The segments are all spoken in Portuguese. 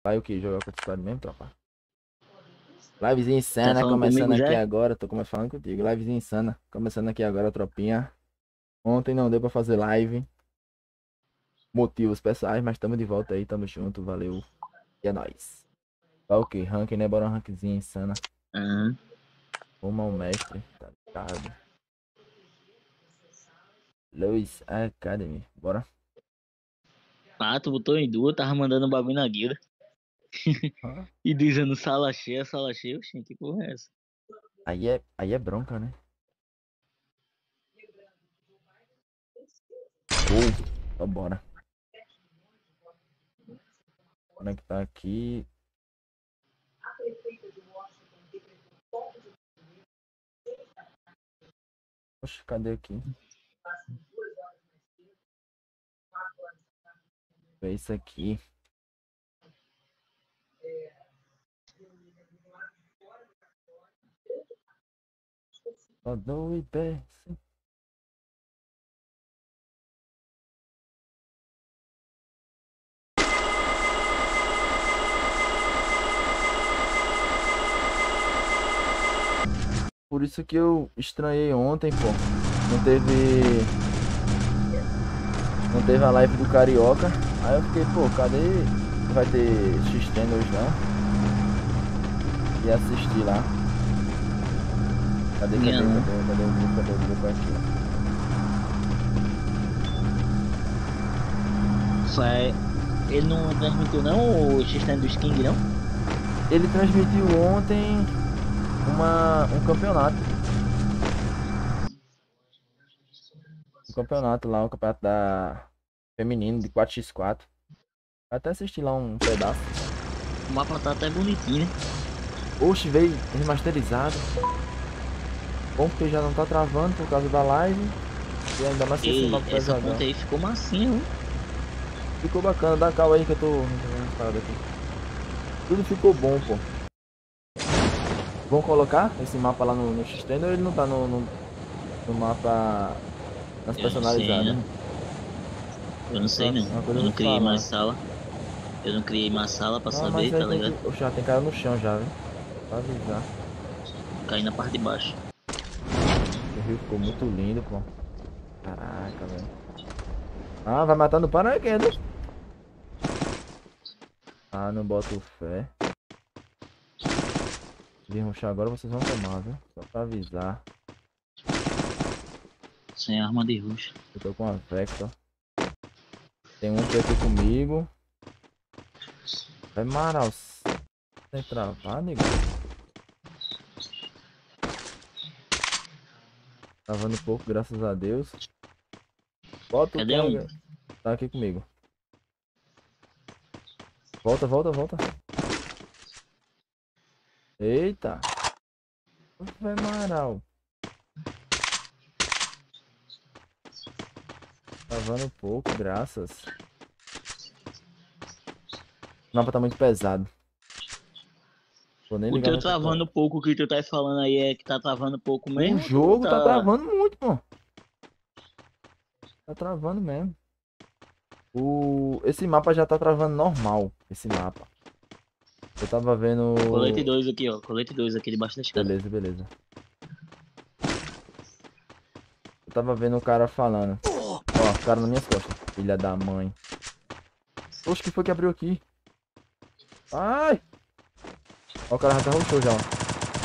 Vai o que? Jogar contra o squad mesmo, tropa? Livezinha Tá insana, falando começando comigo já? aqui agora. Tô falando contigo. Livezinha insana, começando aqui agora, tropinha. Ontem não deu pra fazer live. Motivos pessoais, mas tamo de volta aí, tamo junto, valeu. E é nóis. Tá o que? Ranking, né? Bora uma rankzinha insana. Aham. Rumo ao mestre, tá ligado? Luiz Academy, bora. Ah, tu botou em duas, tava mandando um bagulho na guilda. Ah, E dizendo sala cheia. Oxi, que porra é essa? aí é bronca, né? Então bora. Conectar aqui. Oxe, cadê aqui? É isso aqui. Só dou e desce. Por isso que eu estranhei ontem, pô. Não teve. Não teve a live do Carioca. Aí eu fiquei, pô, cadê? Não vai ter X-Tendo hoje não? E assistir lá. Cadê, Minha cadê, não. cadê, cadê o grupo? Cadê o grupo aqui? Sai. Ele não transmitiu não o X-Stand do King, não? Ele transmitiu ontem um campeonato. Um campeonato lá, um campeonato da feminino de 4x4. Até assisti lá um pedaço. O mapa tá até bonitinho, né? Oxe, veio remasterizado. Bom porque já não tá travando por causa da live. E ainda mais que esse E mapa essa pesadão. ponte aí ficou massinha, viu? Ficou bacana, dá calma aí que eu tô resolvendo umas paradas aqui. Tudo ficou bom, pô. Vão colocar esse mapa lá no X-Tendo ou ele não tá no mapa nas Eu não sei personalizadas? ainda. Eu não sei não. Uma coisa Eu eu vou não te criei mais falar. sala. Eu não criei mais sala pra Ah, mas saber, aí tá tem que. ligado? Oxe, já tem cara no chão já, viu? Pra avisar. Caí na parte de baixo. O rio ficou muito lindo, pô. Caraca, velho. Ah, vai matar no paraquedas. Ah, não boto fé. Vir rushar agora vocês vão tomar, viu? Só pra avisar. Sem arma de ruxa. Eu tô com a Vector. Tem um que aqui comigo. Vai Maraus. Sem travar, nego. Travando pouco, graças a Deus. Bota o Cadê um? Kega. Tá aqui comigo. Volta, volta, volta. Eita. Vai Maral. Travando pouco, graças. O mapa tá muito pesado. Vou nem O ligar teu meu travando computador. pouco, o que tu tá falando aí é que tá travando pouco O mesmo? Ou tu jogo tá tá. travando muito, pô. Tá travando mesmo. Esse mapa já tá travando normal. Esse mapa. Eu tava Colete vendo. 2 aqui, ó. Colete 2 aqui debaixo da escada. Beleza, beleza. Eu tava vendo o cara falando. Ó, cara nas minhas costas. Filha da mãe. Oxe, que foi que abriu aqui? Ai! Ó, o cara já até rushou já, ó.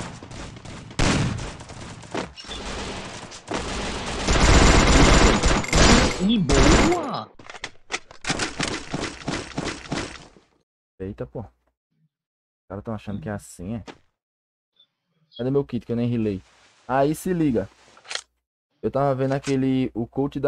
E boa! Eita, pô. Os caras tão achando que é assim, é? Cadê meu kit que eu nem rilei? Aí se liga. Eu tava vendo o coach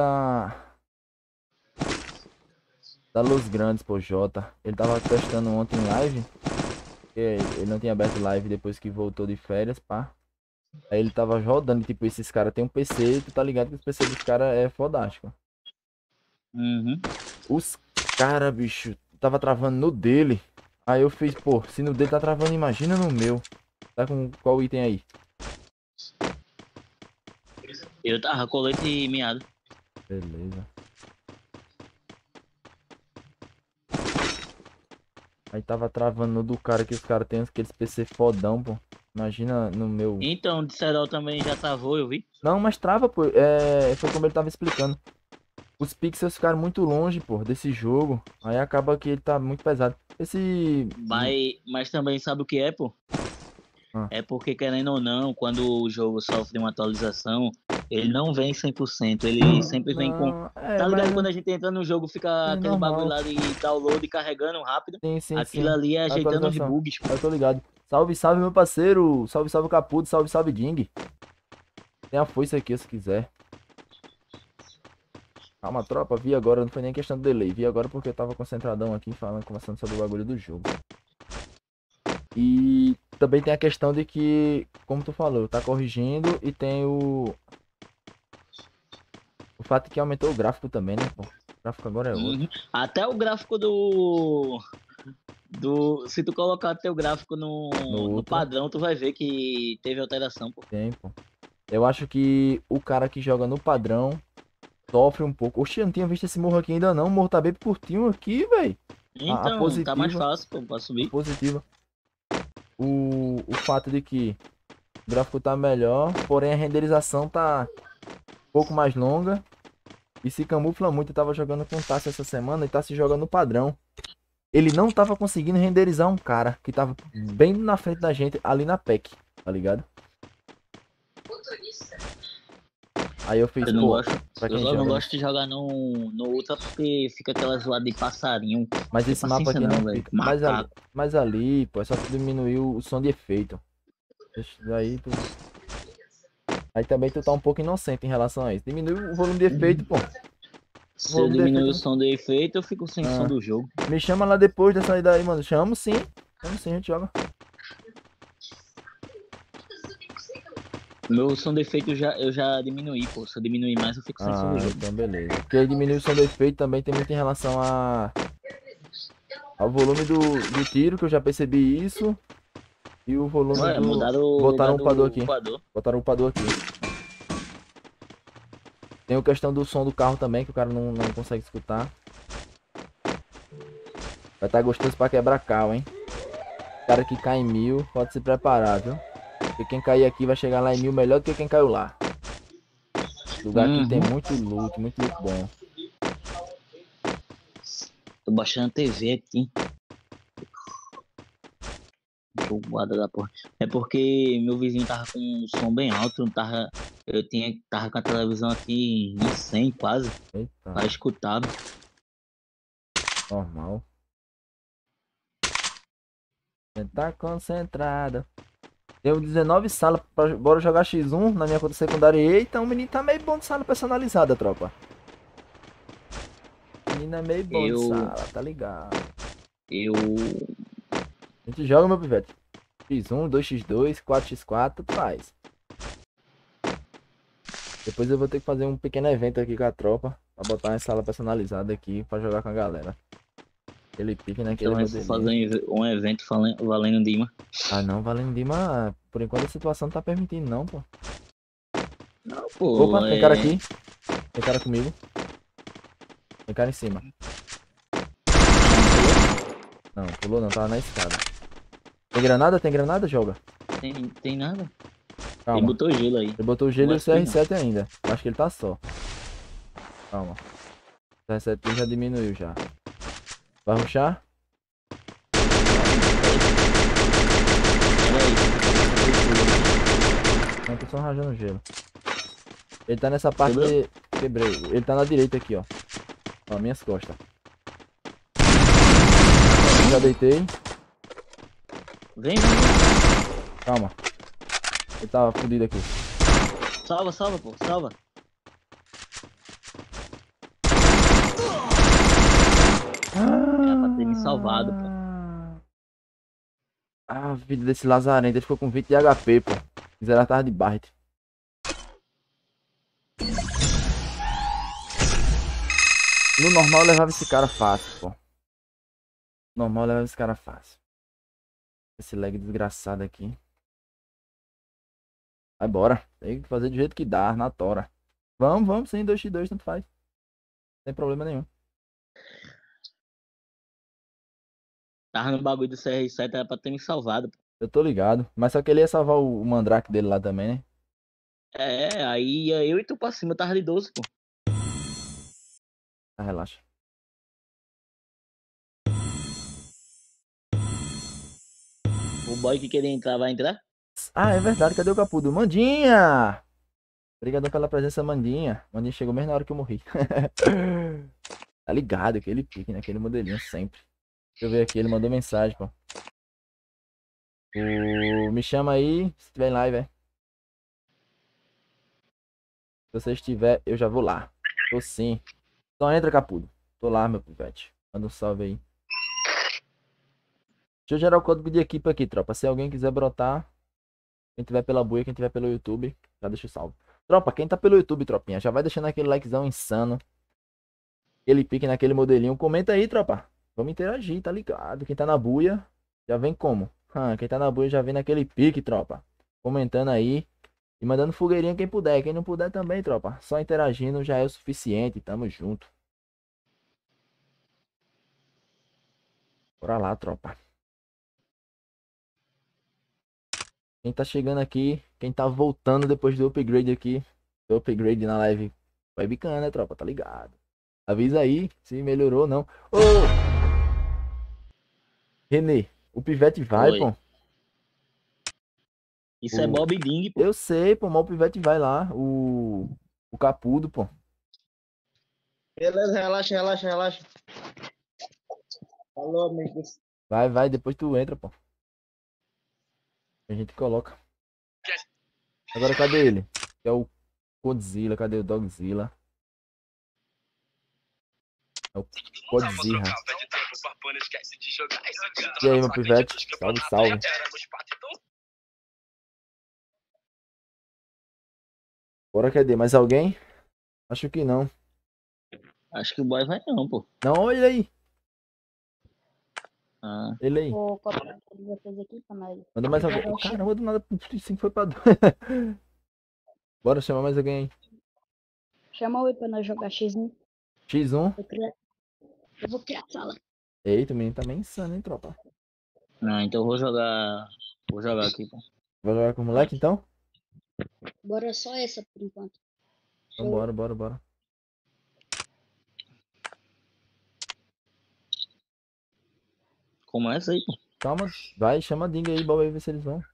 da Los Grandes, pô, Jota. Ele tava testando ontem em live. Ele não tinha aberto live depois que voltou de férias, pá. Aí ele tava rodando, tipo, esses caras tem um PC, tu tá ligado que os PC dos caras é fodástico. Uhum. Os cara, bicho, tava travando no dele. Aí eu fiz, pô, se no dele tá travando, imagina no meu. Tá com qual item aí? Eu tava colete miado. Beleza. Aí tava travando no do cara que os caras têm aqueles PC fodão, pô. Imagina no meu. Então, de Serol também já travou, eu vi. Não, mas trava, pô. É, foi como ele tava explicando. Os pixels ficaram muito longe, pô, desse jogo. Aí acaba que ele tá muito pesado. Esse. Mas também sabe o que é, pô? Ah, É porque, querendo ou não, quando o jogo sofre uma atualização, ele não vem 100%. Ele sempre vem com. não, é, Tá mas ligado quando a gente entra no jogo, fica é aquele bagulho normal. lá de download carregando rápido? Sim, sim, Aquilo sim. ali é ajeitando os Atualização. bugs, pô. Eu tô ligado. Salve, salve, meu parceiro. Salve, salve, Caputo. Salve, salve, Ding. Tem a foice aqui se quiser. Calma, tropa. Vi agora. Não foi nem questão do delay. Vi agora porque eu tava concentradão aqui falando, conversando sobre o bagulho do jogo. E também tem a questão de que, como tu falou, tá corrigindo e tem o fato de que aumentou o gráfico também, né, pô? O gráfico agora é outro. Uhum. Até o gráfico se tu colocar teu gráfico No no Ultra padrão, tu vai ver que teve alteração, pô. tem, pô. Eu acho que o cara que joga no padrão sofre um pouco. Oxe, eu não tinha visto esse morro aqui ainda não. O morro tá bem curtinho aqui, velho. A Então, tá mais positiva. fácil, pô, pra A subir. positiva. O fato de que o gráfico tá melhor, porém a renderização tá um pouco mais longa. E se camufla muito. Eu tava jogando com o Tassi essa semana e tá se jogando no padrão. Ele não tava conseguindo renderizar um cara que tava bem na frente da gente ali na PEC, tá ligado? Aí eu fiz, Eu não pô, gosto, pra eu quem só não joga gosto de nesse. jogar no Ultra porque fica aquela zoada de passarinho. Mas Tem esse mapa paciência aqui não não, velho. fica. Macaco. Mas ali, pô, é só tu diminuir o som de efeito. Daí tu. Aí também tu tá um pouco inocente em relação a isso. Diminui o volume de efeito, pô. O Se eu volume de diminuir efeito. o som do efeito, eu fico sem som Ah, do jogo. me chama lá depois dessa ida aí, mano. Chamo sim. Chamo sim, a gente joga. Meu som do efeito eu já diminuí, pô. Se eu diminuir mais, eu fico sem som do Ah, jogo. então beleza. Porque aí diminuir o som do efeito também tem muito em relação ao volume do tiro, que eu já percebi isso. E o volume Ué, do. mudaram o Botaram lugar um upador do aqui. voador. Botaram um upador aqui. Tem a questão do som do carro também, que o cara não consegue escutar. Vai estar gostoso pra quebrar carro, hein? O cara que cai em 1000, pode se preparar, viu? Porque quem cair aqui vai chegar lá em 1000 melhor do que quem caiu lá. Lugar aqui tem Uhum. muito loot bom. Tô baixando a TV aqui. Zoada da porra. É porque meu vizinho tava com um som bem alto. Tava com a televisão aqui em 100 quase. Eita, Pra escutar. normal. Você tá concentrado. Deu 19 salas pra bora jogar X1 na minha conta secundária. Eita, o menino tá meio bom de sala personalizada, tropa. O menino é meio bom de Eu. sala, tá ligado? Eu. A gente joga, meu pivete. X1, 2x2, 4x4, tudo faz. Depois eu vou ter que fazer um pequeno evento aqui com a tropa. Pra botar uma sala personalizada aqui pra jogar com a galera. Aquele pique naquele Também vou fazer modelinho. um evento valendo Dima. Ah não, Valendo Lima, por enquanto a situação não tá permitindo não, pô. Não, Opa, pô, tem cara é. aqui. Tem cara comigo. Tem cara em cima. Não, pulou não, tava na escada. Tem granada? Tem granada? Joga. Tem nada. Ele Calma. botou gelo aí. Ele botou o Não gelo e vai o subir, não. CR7 ainda. Acho que ele tá só. Calma. O CR7 já diminuiu já. Vai rushar? Não, tô só rajando gelo. Ele tá nessa parte Quebrou? de... Quebrei. Ele tá na direita aqui, ó. Ó, minhas costas. Já deitei. Vem. Calma. Ele tava fudido aqui. Salva, pô. Salva. Era pra ter me salvado, pô. A vida desse lazarento. Ele ficou com 20 de HP, pô. Fizeram a tarde de Barret. No normal eu levava esse cara fácil, pô. No normal eu levava esse cara fácil. Esse lag desgraçado aqui. Vai embora. Tem que fazer do jeito que dá, na tora. Vamos, sem 2x2, tanto faz. Sem problema nenhum. Tava no bagulho do CR7, era pra ter me salvado, pô. Eu tô ligado. Mas só que ele ia salvar o Mandrake dele lá também, né? É, aí ia eu e tu pra cima, eu tava de 12, pô. Ah, relaxa. O boy que queria entrar, vai entrar? Ah, é verdade. Cadê o Capudo? Mandinha! Obrigadão pela presença, Mandinha. Mandinha chegou mesmo na hora que eu morri. Tá ligado, aquele pique, né? Aquele modelinho sempre. Deixa eu ver aqui, ele mandou mensagem, pô. Me chama aí, se tiver em live, velho. Se você estiver, eu já vou lá. Tô sim. Então entra, Capudo. Tô lá, meu pivete. Manda um salve aí. Deixa eu gerar o código de equipe aqui, tropa. Se alguém quiser brotar, quem tiver pela buia, quem tiver pelo YouTube, já deixa o salve. Tropa, quem tá pelo YouTube, tropinha, já vai deixando aquele likezão insano. Aquele pique naquele modelinho. Comenta aí, tropa. Vamos interagir, tá ligado? Quem tá na buia, já vem como? Quem tá na buia já vem naquele pique, tropa. Comentando aí. E mandando fogueirinha quem puder. Quem não puder também, tropa. Só interagindo já é o suficiente. Tamo junto. Bora lá, tropa. Quem tá chegando aqui, quem tá voltando depois do upgrade aqui. Do upgrade na live webcam, né, tropa? Tá ligado? Avisa aí se melhorou ou não. Ô! Renê, o pivete vai, Oi. pô. Isso é Bob Ding, pô. Eu sei, pô, mas o pivete vai lá. O Capudo, pô. Beleza, relaxa, relaxa, relaxa. Falou, amigos. Vai, depois tu entra, pô. A gente coloca. Agora cadê ele? Que é o Godzilla, cadê o Dogzilla? É o Godzilla. E aí, meu pivete? Salve, salve. Bora, cadê? Mais alguém? Acho que não. Acho que o boy vai não, pô. Não, olha ele aí. Ah, Ele aí. Vou copiar de vocês aqui pra nós. Manda mais alguém. Agora eu chamo. Caramba, do nada. 5 foi pra 2. Bora chamar mais alguém aí. Chama o Oi pra nós jogar X1. X1. Eu vou criar a sala. Eita, o menino tá meio insano, hein, tropa. não, então eu vou jogar. Vou jogar aqui, pô. Vai jogar com o moleque, então? Bora só essa por enquanto. Então bora. Começa aí, pô. Calma, vai, chama a Dinga aí, bora aí ver se eles vão.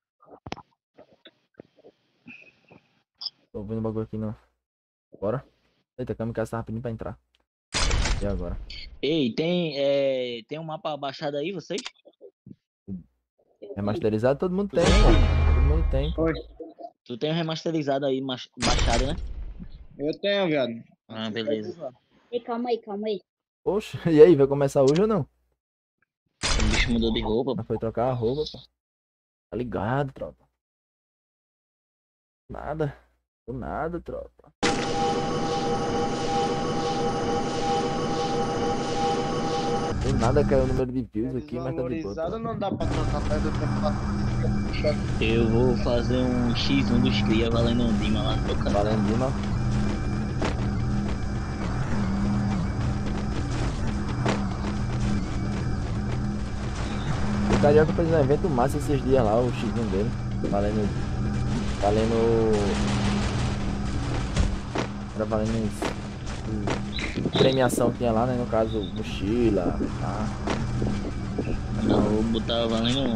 Tô vendo o bagulho aqui, não. Bora. Eita, Kamikaze tá rapidinho pra entrar. E agora? Ei, tem um mapa baixado aí, vocês? Remasterizado todo mundo tem, pô. Todo mundo tem. Oi. Tu tem um remasterizado aí, baixado, né? Eu tenho, viado. Ah, beleza. Ei, calma aí. Oxe, e aí, vai começar hoje ou não? O bicho mudou de roupa, pô. Mas foi trocar a roupa, pô. Tá ligado, tropa. Nada. Do nada, tropa. Do nada caiu o número de views aqui, mas tá de boa. Desvalorizado Tropa. não dá pra trocar perto do tempo. Eu vou fazer um X1 dos cria valendo um Dima lá no meu canal. Valendo, Dima. O Carioca fez um evento massa esses dias lá, o X1 dele. Valendo. Era valendo isso. Premiação que tinha lá, né? No caso, mochila, tá? Não, eu vou botar valendo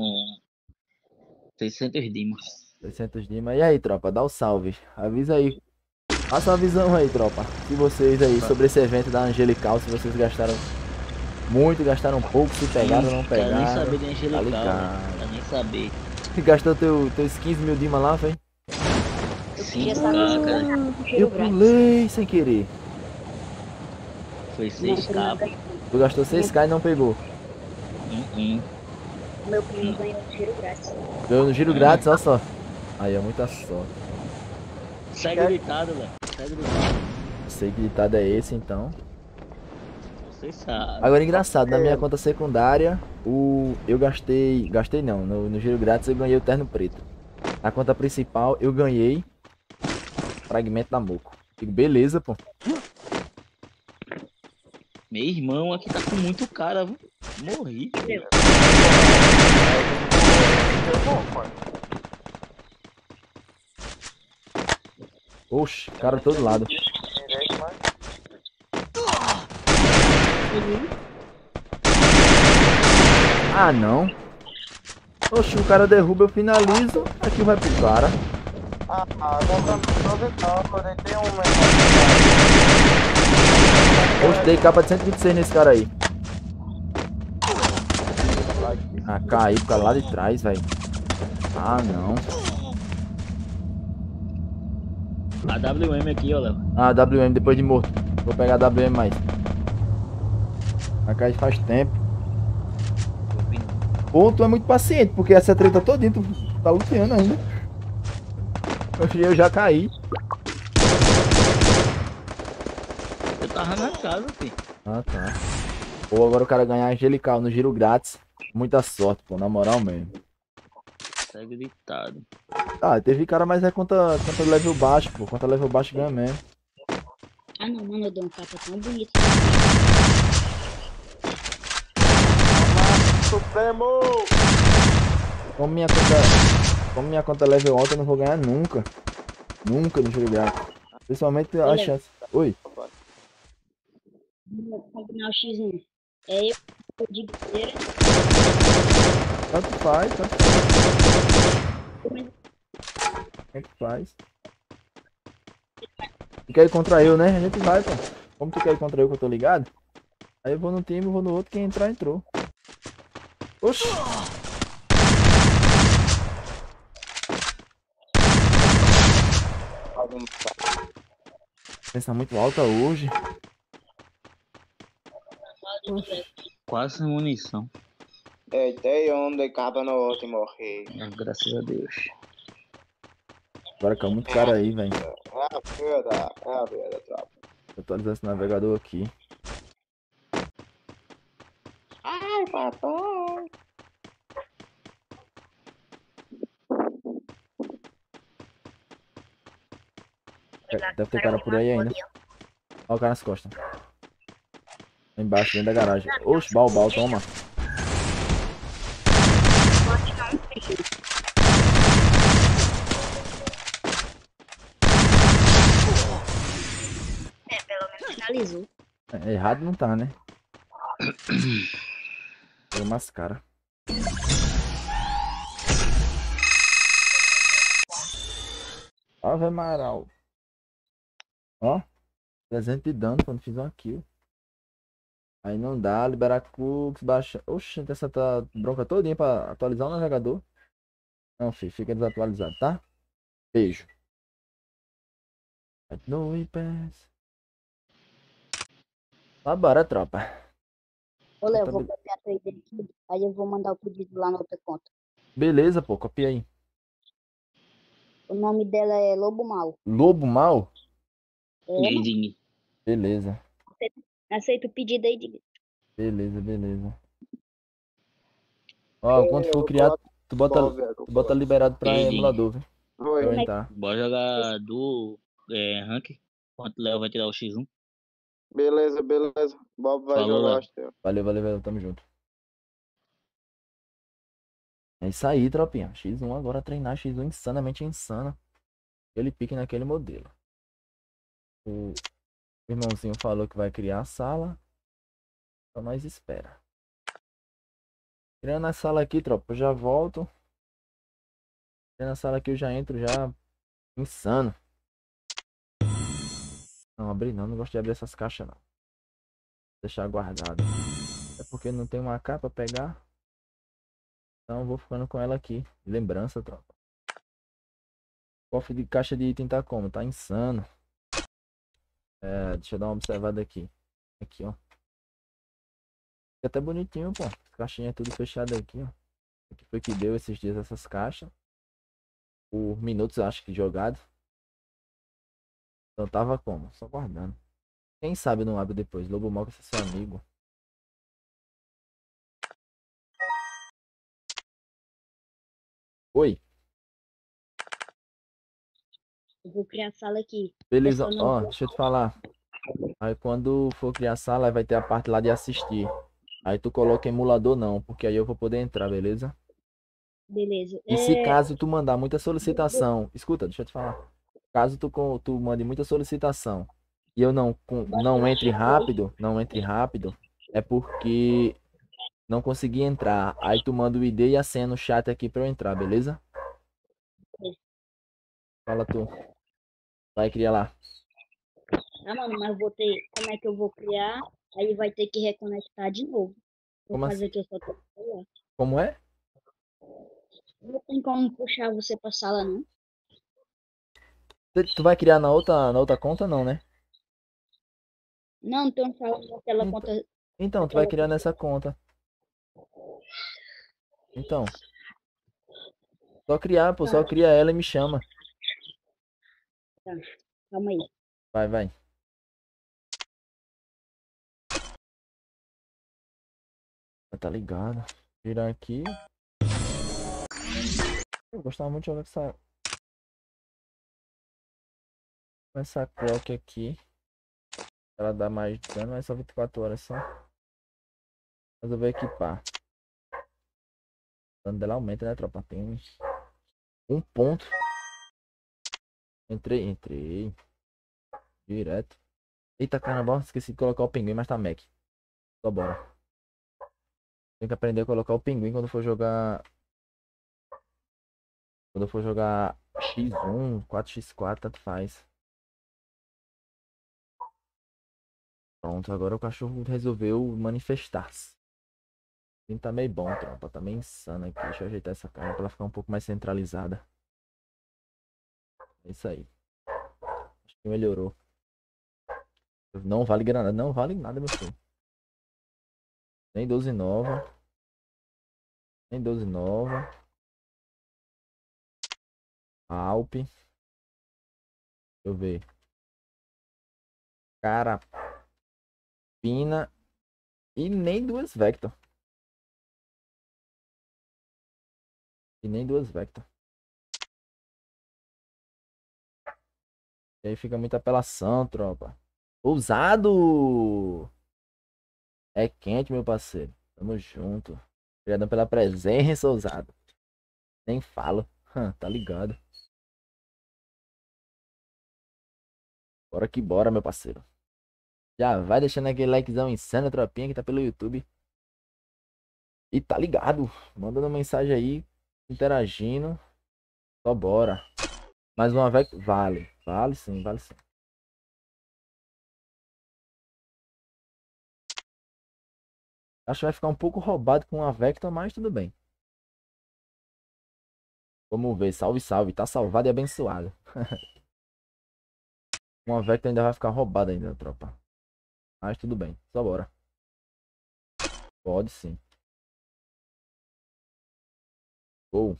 600 Dima. 600 Dima. E aí, tropa, dá o salve. Avisa aí. Faça a visão aí, tropa. Se vocês aí, sobre esse evento da Angelical, se vocês gastaram muito, gastaram pouco, se pegaram ou não Quero nem pegaram. saber de Angelical, Tá né? ligado. Quero nem saber. Você gastou teus 15 mil Dima lá, velho? Eu Sim, queria cara, saber cara. se Eu cheiro grátis. pulei sem querer. Foi Meu 6 primo capas. ganhou. Tu gastou 6k e não pegou. Meu primo ganhou cheiro grátis. Ganhou no giro grátis, olha só. Aí é muita sorte. Segue gritado, velho. Segue gritado. Não sei que ditado é esse, então. Vocês sabem. Agora, engraçado, na minha conta secundária, eu gastei não, no giro grátis eu ganhei o terno preto. Na conta principal, eu ganhei fragmento da Moco. Digo, beleza, pô. Meu irmão aqui tá com muito cara, viu? Morri. Valeu. Oxe, cara todo lado. Direito, mas... Uhum. Ah, não. Oxe, o cara derruba, eu finalizo. Aqui vai pro cara. Não, eu deitei um Oxe, dei capa de 126 nesse cara aí. Ah, caiu, cara lá de trás, velho. Ah, não. A WM aqui, ó, Léo. Ah, WM depois de morto. Vou pegar a WM mais. A cair faz tempo. Pô, tu é muito paciente, porque essa treta todinha tu tá luteando ainda. Eu já caí. Eu tava na casa, filho. Ah, tá. Pô, agora o cara ganhar angelical no giro grátis. Muita sorte, pô, na moral mesmo. Segue ditado. Ah, teve cara, mas é contra level baixo, pô. Contra level baixo ganha mesmo. Ah não, mano, eu dei um capa tão bonito. Supremo! Como minha conta é level alta, eu não vou ganhar nunca. Nunca no giro grátis. Principalmente a Olha. chance. Oi. Vamos combinar o X1. É eu de guerreira. Tanto faz, tanto faz. Tu quer ir contra eu, né? A gente vai, pô. Como tu quer ir contra eu que eu tô ligado? Aí eu vou num time, vou no outro, quem entrar, entrou. Oxi! Pensa muito alta hoje. Quase sem munição. Deitei um de capa no outro e morri. Graças a Deus. Agora caiu muito cara aí, velho. É a vida, tropa. Atualizar esse navegador aqui. Ai, papai. Deve ter cara por aí ainda. Olha o cara nas costas. Lá embaixo, dentro da garagem. Oxe, bal, toma. Pelo menos finalizou. É, errado não tá, né? Pega umas cara. Ave Amaral. Ó. 300 de dano quando fiz uma kill. Aí não dá, liberar cookies, baixa. Oxe, tem essa bronca todinha pra atualizar o navegador. Não, filho, fica desatualizado, tá? Beijo. No iPass. Tá bora, tropa. Ô, Léo, Tá vou be- copiar a tua ideia aqui. Aí eu vou mandar o pedido lá na outra conta. Beleza, pô, copia aí. O nome dela é Lobo Mal. Lobo mal? É, E aí, mano, Dini? Beleza. aceita o pedido aí de. Beleza. Ó, quando for criado, tu bota liberado pra Ei, emulador, viu? Pra eu Oi. entrar. Bora jogar do rank. Enquanto o Léo vai tirar o X1. Beleza. Bob vai Falou, jogar Léo. os teus. Valeu, tamo junto. É isso aí, tropinha. X1 agora treinar X1 insanamente insano. Ele pique naquele modelo. O irmãozinho falou que vai criar a sala. Então nós espera. Criando a sala aqui, tropa, eu já volto. Criando a sala aqui eu já entro já insano. Não, abrir não gosto de abrir essas caixas não. Deixar guardado. É porque não tem uma capa pra pegar. Então eu vou ficando com ela aqui. Lembrança, tropa. Cofre de caixa de item tá como? Tá insano. É, deixa eu dar uma observada aqui. Aqui, ó. Fica até bonitinho, pô. As caixinhas tudo fechado aqui, ó. O que foi que deu esses dias essas caixas? Por minutos, acho que jogado. Então tava como? Só guardando. Quem sabe não abre depois. Lobo Mal que é seu amigo. Oi. Eu vou criar a sala aqui. Beleza, Esse é o ó, nome deixa eu te falar. Aí quando for criar a sala, vai ter a parte lá de assistir. Aí tu coloca emulador não, porque aí eu vou poder entrar, beleza? Beleza. E se caso tu mandar muita solicitação, escuta, deixa eu te falar. Caso tu mande muita solicitação e eu não entre rápido, é porque não consegui entrar. Aí tu manda o ID e a senha no chat aqui pra eu entrar, beleza? Fala tu. Vai criar lá. Ah, mano, mas eu vou ter. Como é que eu vou criar? Aí vai ter que reconectar de novo. Vou Como assim? fazer aqui, eu só tô no celular. Como é? Não tem como puxar você pra sala, não. Tu vai criar na outra conta não, né? Não, não tem sala naquela Então, conta. então tu vai Naquela criar conta. nessa conta. Então, só criar, pô, Tá, só cria ela e me chama. tá. Calma aí. Vai, vai. Tá ligado? Virar aqui. Eu gostava muito de jogar com essa clock aqui. Ela dá mais dano, mas só 24 horas só. Mas eu vou equipar. O dano dela aumenta, né, tropa? Tem um ponto. Entrei. Direto. Eita caramba, esqueci de colocar o pinguim, mas tá Mac. Só bora. Tem que aprender a colocar o pinguim quando for jogar. Quando eu for jogar X1, 4x4, tanto faz. Pronto, agora o cachorro resolveu manifestar-se. Ele tá meio bom, tropa. Tá meio insano aqui. Deixa eu ajeitar essa cara pra ela ficar um pouco mais centralizada. É isso aí. Acho que melhorou. Não vale granada. Não vale nada, meu filho. Nem 12 nova. Nem 12 nova. Alpe. Deixa eu ver. Carapina. E nem duas Vector. E nem duas Vector. E aí fica muita apelação, tropa. Ousado! É quente, meu parceiro. Tamo junto. Obrigadão pela presença, ousado. Nem falo. Tá ligado. Bora que bora, meu parceiro. Já vai deixando aquele likezão insano, tropinha, que tá pelo YouTube. E tá ligado. Mandando mensagem aí. Interagindo. Só bora. Mais uma vez. Vale. Vale sim, vale sim. Acho que vai ficar um pouco roubado com a Vector, mas tudo bem. Vamos ver. Salve, salve. Tá salvado e abençoado. Uma Vector ainda vai ficar roubada ainda, tropa. Mas tudo bem. Só bora. Pode sim. Gol.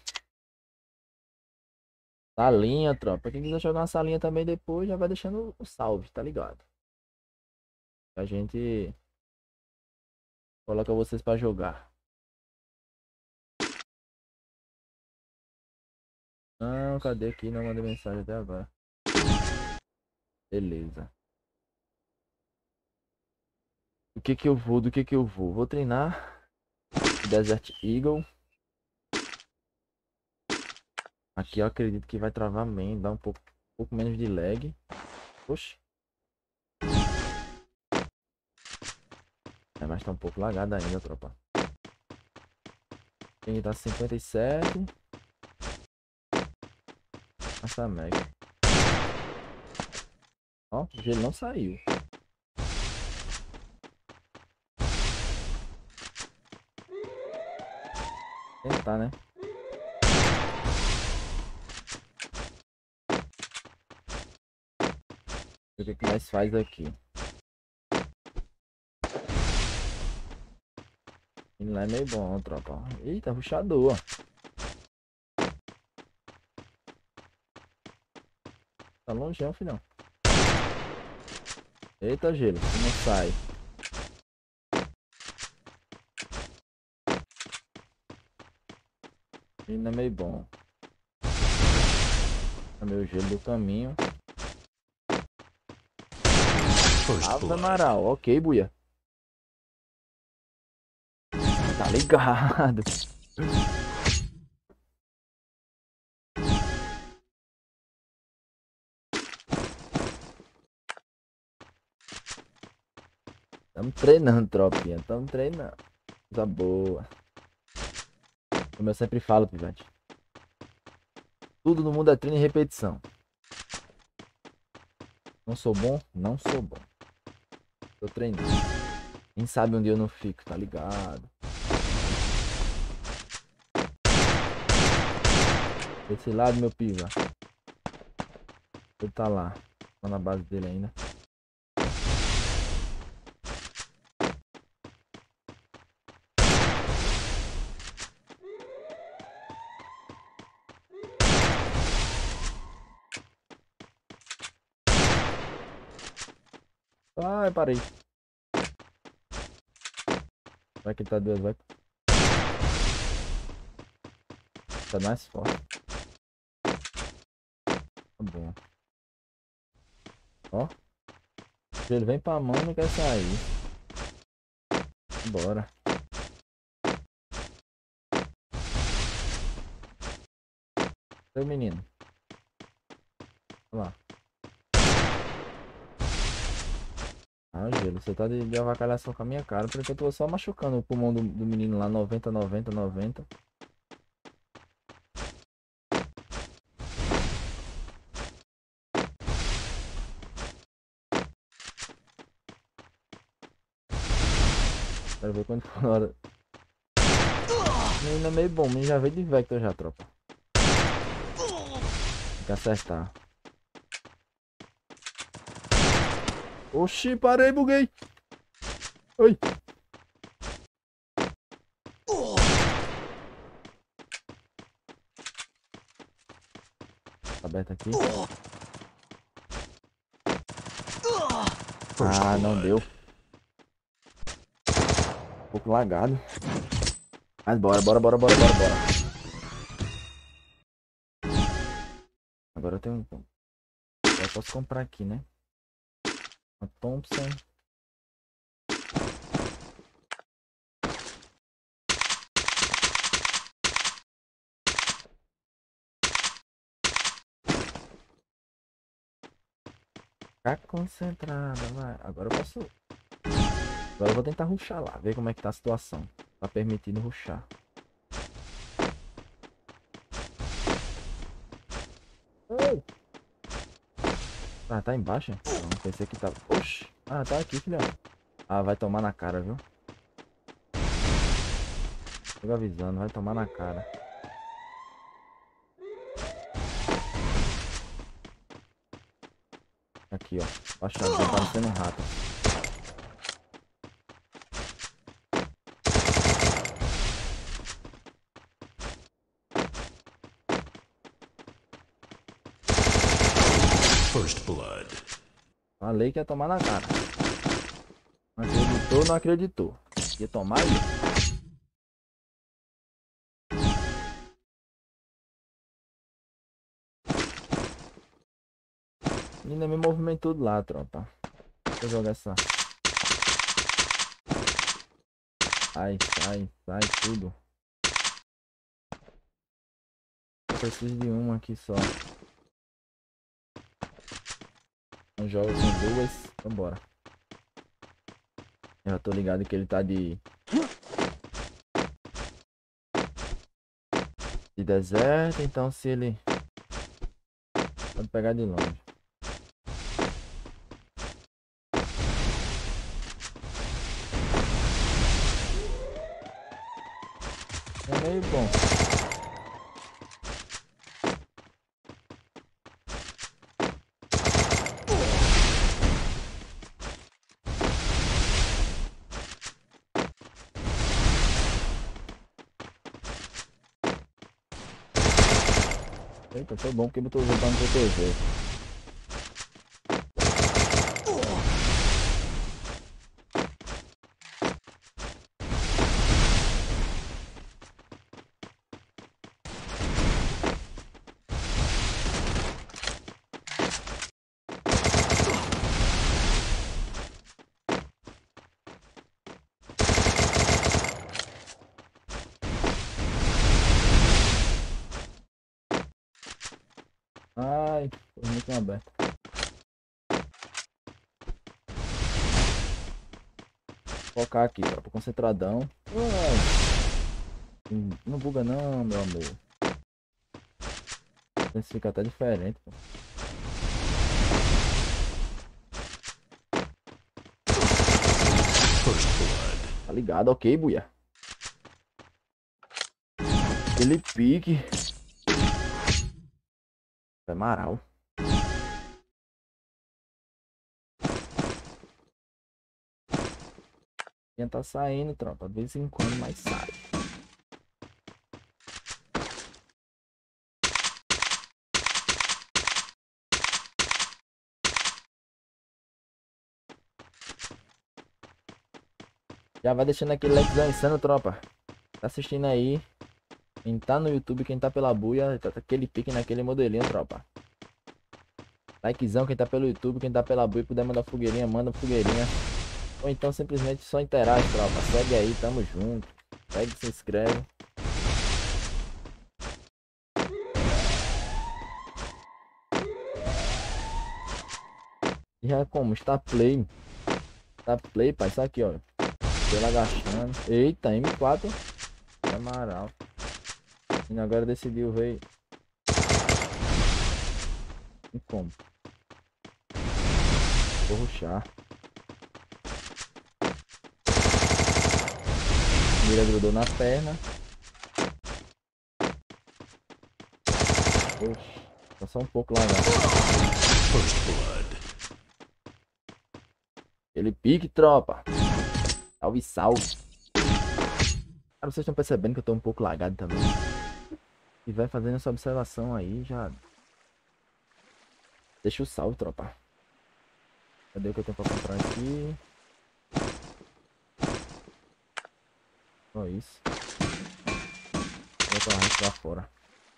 Salinha, tropa. Quem quiser jogar uma salinha também depois, já vai deixando o salve, tá ligado? A gente coloca vocês pra jogar. Não, cadê aqui? Não mandei mensagem até agora. Beleza. Do que eu vou? Do que eu vou? Vou treinar Desert Eagle. Aqui eu acredito que vai travar bem, dá um pouco menos de lag. Oxi. É, mas tá um pouco lagado ainda, tropa. Tem que tá 57. Mas tá mega. Ó, o gelo não saiu. Tentar, né? Ver o que que nós faz aqui. Ele lá é meio bom, tropa. Eita, rushador. Tá longeão, filhão. Eita, gelo, que não sai. Ele é meio bom. É meu gelo do caminho. Ave Amaral, ok, buia. ligado. Tamo treinando, tropinha. Tamo treinando. Coisa boa. Como eu sempre falo, pivete. Tudo no mundo é treino e repetição. Não sou bom? Não sou bom. Tô treinando. Quem sabe um dia eu não fico, tá ligado? Desse lado, meu piva. Ele tá lá. Tá na base dele ainda. Ai, parei. Vai que ele tá duas, vai. Tá mais forte. Tá bom. Ó. Se ele vem pra mão, não quer sair. Bora. Seu menino. Olha lá. Ah, Gelo, você tá de avacalhação com a minha cara, porque eu tô só machucando o pulmão do menino lá, 90, 90, 90. Quero ver quando for na hora. O menino é meio bom, o menino já veio de Vector já, tropa. Tem que acertar. Oxi, parei, buguei. Oi. Tá aberto aqui. Ah, não deu. Um pouco lagado. Mas bora, bora, bora, bora, bora, bora. Agora eu tenho um. Eu posso comprar aqui, né? Uma Thompson. Tá concentrada, vai. Agora eu posso. Agora eu vou tentar rushar lá, ver como é que tá a situação. Tá permitindo rushar. Ei! Ah, tá embaixo? Não, pensei que tava. Oxi! Ah, tá aqui, filhão. Ah, vai tomar na cara, viu? Tô avisando, vai tomar na cara. Aqui, ó. Baixadinho, parecendo um rato. First blood. Falei que ia tomar na cara. Não acreditou, não acreditou. Ia tomar aí. Ainda me movimentou tudo lá, tropa. Deixa eu jogar essa. Sai, sai, sai tudo. Eu preciso de uma aqui só. Não joga com duas. Vambora. Eu já tô ligado que ele tá de deserto, então se ele pode pegar de longe. É meio bom. Eita, foi bom porque botou o jogo pra me proteger. Ai, foi muito aberto. Focar aqui, tropa. Concentradão. Ai, não buga não, meu amor. Esse fica até diferente, pô. Tá ligado, ok, buia. Aquele pique. É Amaral. Quem tá saindo, tropa. De vez em quando, mas sai. Já vai deixando aquele likezão insano, tropa. Tá assistindo aí. Quem tá no YouTube, quem tá pela buia, tá aquele pique naquele modelinho, tropa. Likezão, quem tá pelo YouTube, quem tá pela buia, puder mandar fogueirinha, manda fogueirinha. Ou então simplesmente só interage, tropa. Segue aí, tamo junto. Segue, se inscreve. E é como? Está play. Está play, pai. Isso aqui, ó. Pela agachando. Eita, M4. Amaral. E agora decidiu, veio. E como? Vou rushar. Mira grudou na perna. Oxi. Tá só um pouco lá, Ele pique, tropa. Salve, salve. Cara, vocês estão percebendo que eu tô um pouco lagado também. E vai fazendo essa observação aí, já. Deixa o salve, tropa. Cadê o que eu tenho pra comprar aqui? Só isso. Vou botar o resto lá fora.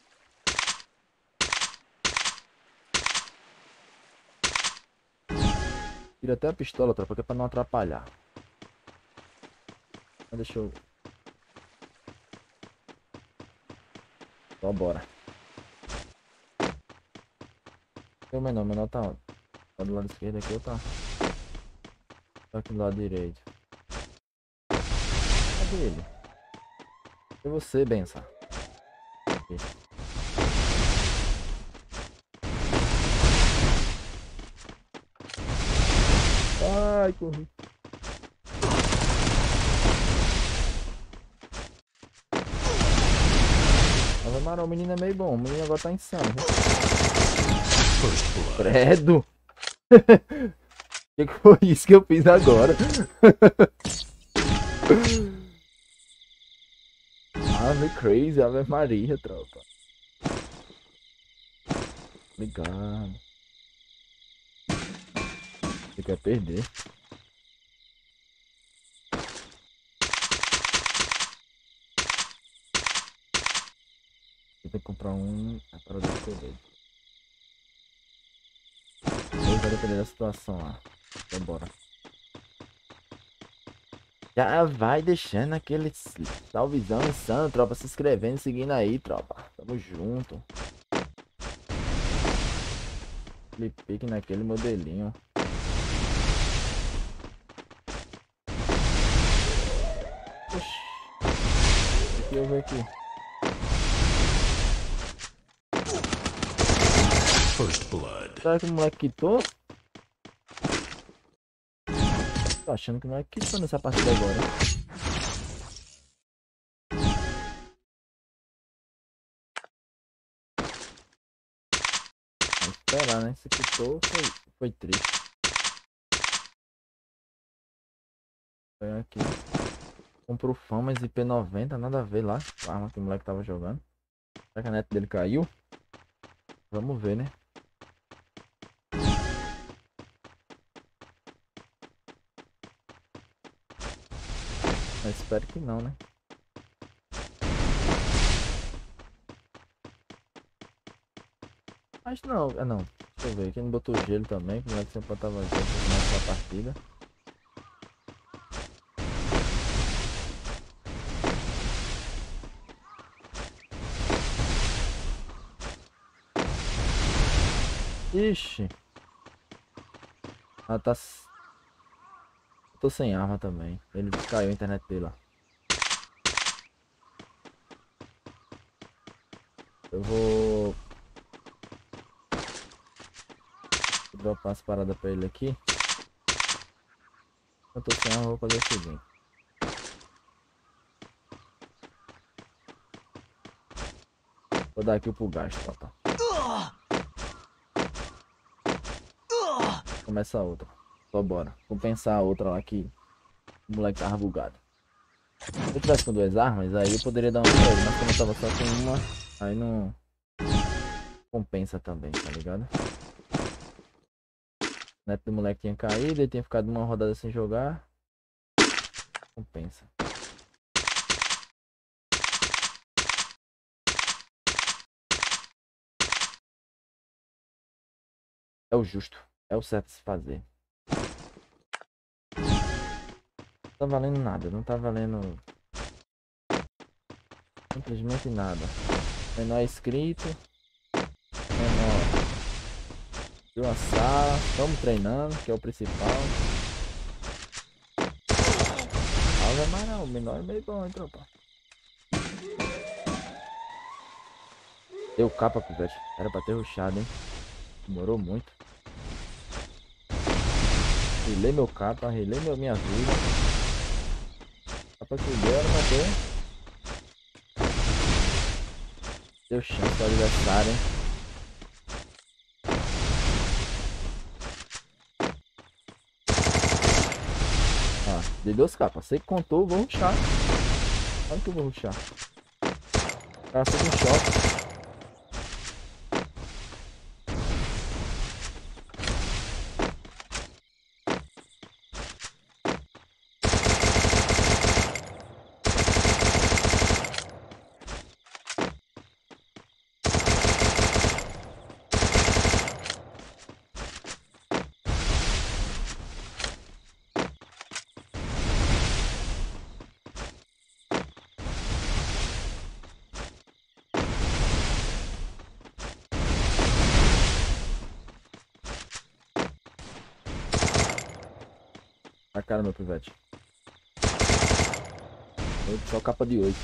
Tira até a pistola, tropa, que é pra não atrapalhar. Mas deixa eu... Só bora. O menor tá onde? Tá do lado esquerdo aqui ou tá? Tá aqui do lado direito. Cadê ele? É você, benção. Aqui. Ai, corri. Ave Maria, o menino é meio bom. O menino agora tá insano. Credo! Que foi isso que eu fiz agora? Ave crazy, Ave Maria, tropa. Ligado. Você quer perder? Tem que comprar um para escolher. Vai depender da situação lá. Então bora. Já vai deixando aquele salvezão insano, tropa. Se inscrevendo, seguindo aí, tropa. Tamo junto. Pique naquele modelinho. Oxi. O que eu vejo aqui? First blood. Será que o moleque quitou? Tô achando que o moleque quitou nessa partida agora. Vamos esperar, né? Se quitou, foi triste. Foi aqui. Comprou Famas e P90, nada a ver lá. A arma que o moleque tava jogando. Será que a net dele caiu? Vamos ver, né? Mas espero que não, né? Mas não, não. Deixa eu ver. Quem não botou gelo também, que o moleque sempre tava gelo nessa partida. Ixi. Ela tá... Eu tô sem arma também. Ele caiu a internet dele lá. Eu vou... dropar as paradas pra ele aqui. Eu tô sem arma, eu vou fazer o seguinte. Vou dar aqui pro gasto, tropa. Começa a outra. Só bora. Compensar a outra lá que o moleque tava bugado. Se eu tivesse com 2 armas, aí eu poderia dar uma pra ele. Mas como eu tava só com uma, aí não compensa também, tá ligado? O neto do moleque tinha caído, ele tinha ficado uma rodada sem jogar. Compensa. É o justo. É o certo de se fazer. Não tá valendo nada. Não tá valendo... simplesmente nada. Menor inscrito. Menor... viu a sala. Estamos treinando, que é o principal. Ave Maria, o menor é meio bom, hein, tropa. Deu capa, pivete. Era pra ter rushado, hein. Demorou muito. Relei meu capa, relei minha vida. Capa que deu era pra ter. Deu chance pro adversário, hein. Ah, dei 2 capas. Sei que contou, vou rushar. Olha que eu vou rushar. O cara fez um choque. A cara, meu pivete. Só capa de 8.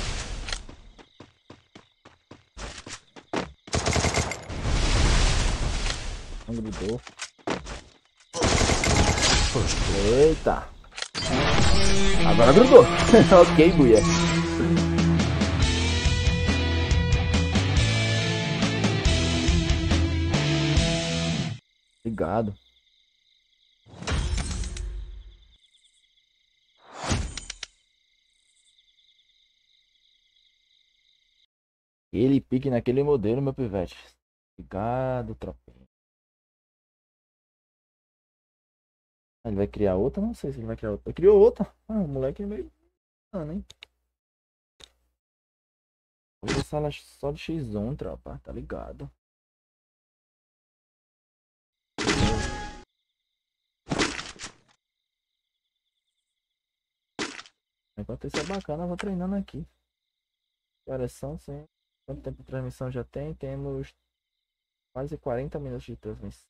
Não grudou. Eita. Agora grudou. Ok, buia. Obrigado. Ele pique naquele modelo, meu pivete. Obrigado, tropinha. Ele vai criar outra? Não sei se ele vai criar outra. Ele criou outra. Ah, o moleque é meio... hein? Hoje é sala só de X1, tropa. Tá ligado? Enquanto isso é bacana, eu vou treinando aqui. Que horas são, sim. Quanto tempo de transmissão já tem? Temos quase 40 minutos de transmissão.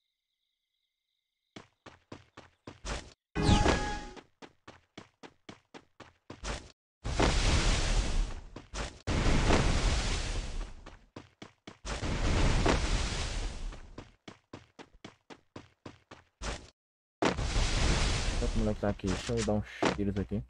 Olha como é que tá aqui. Deixa eu dar uns tiros aqui.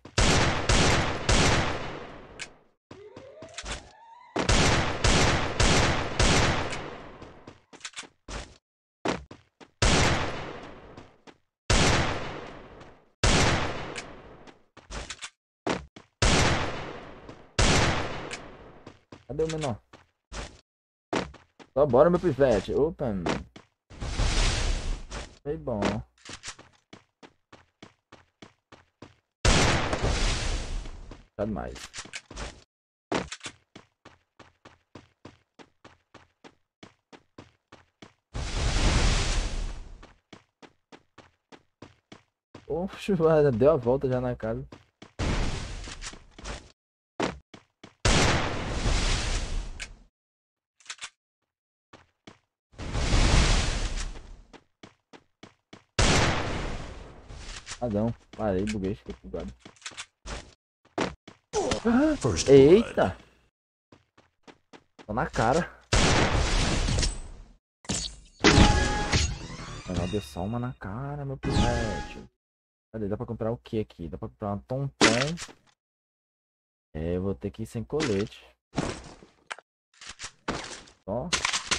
Cadê o menor? Só bora, meu pivete. Opa. Foi bom. Tá demais. Oxe, deu a volta já na casa. Adão, parei, buguei, fiquei bugado. First blood. Eita! Tô na cara. Ela deu só uma na cara, meu pivete. Cadê? Dá pra comprar o que aqui? Dá pra comprar uma Tom-Tom. É, eu vou ter que ir sem colete. Ó.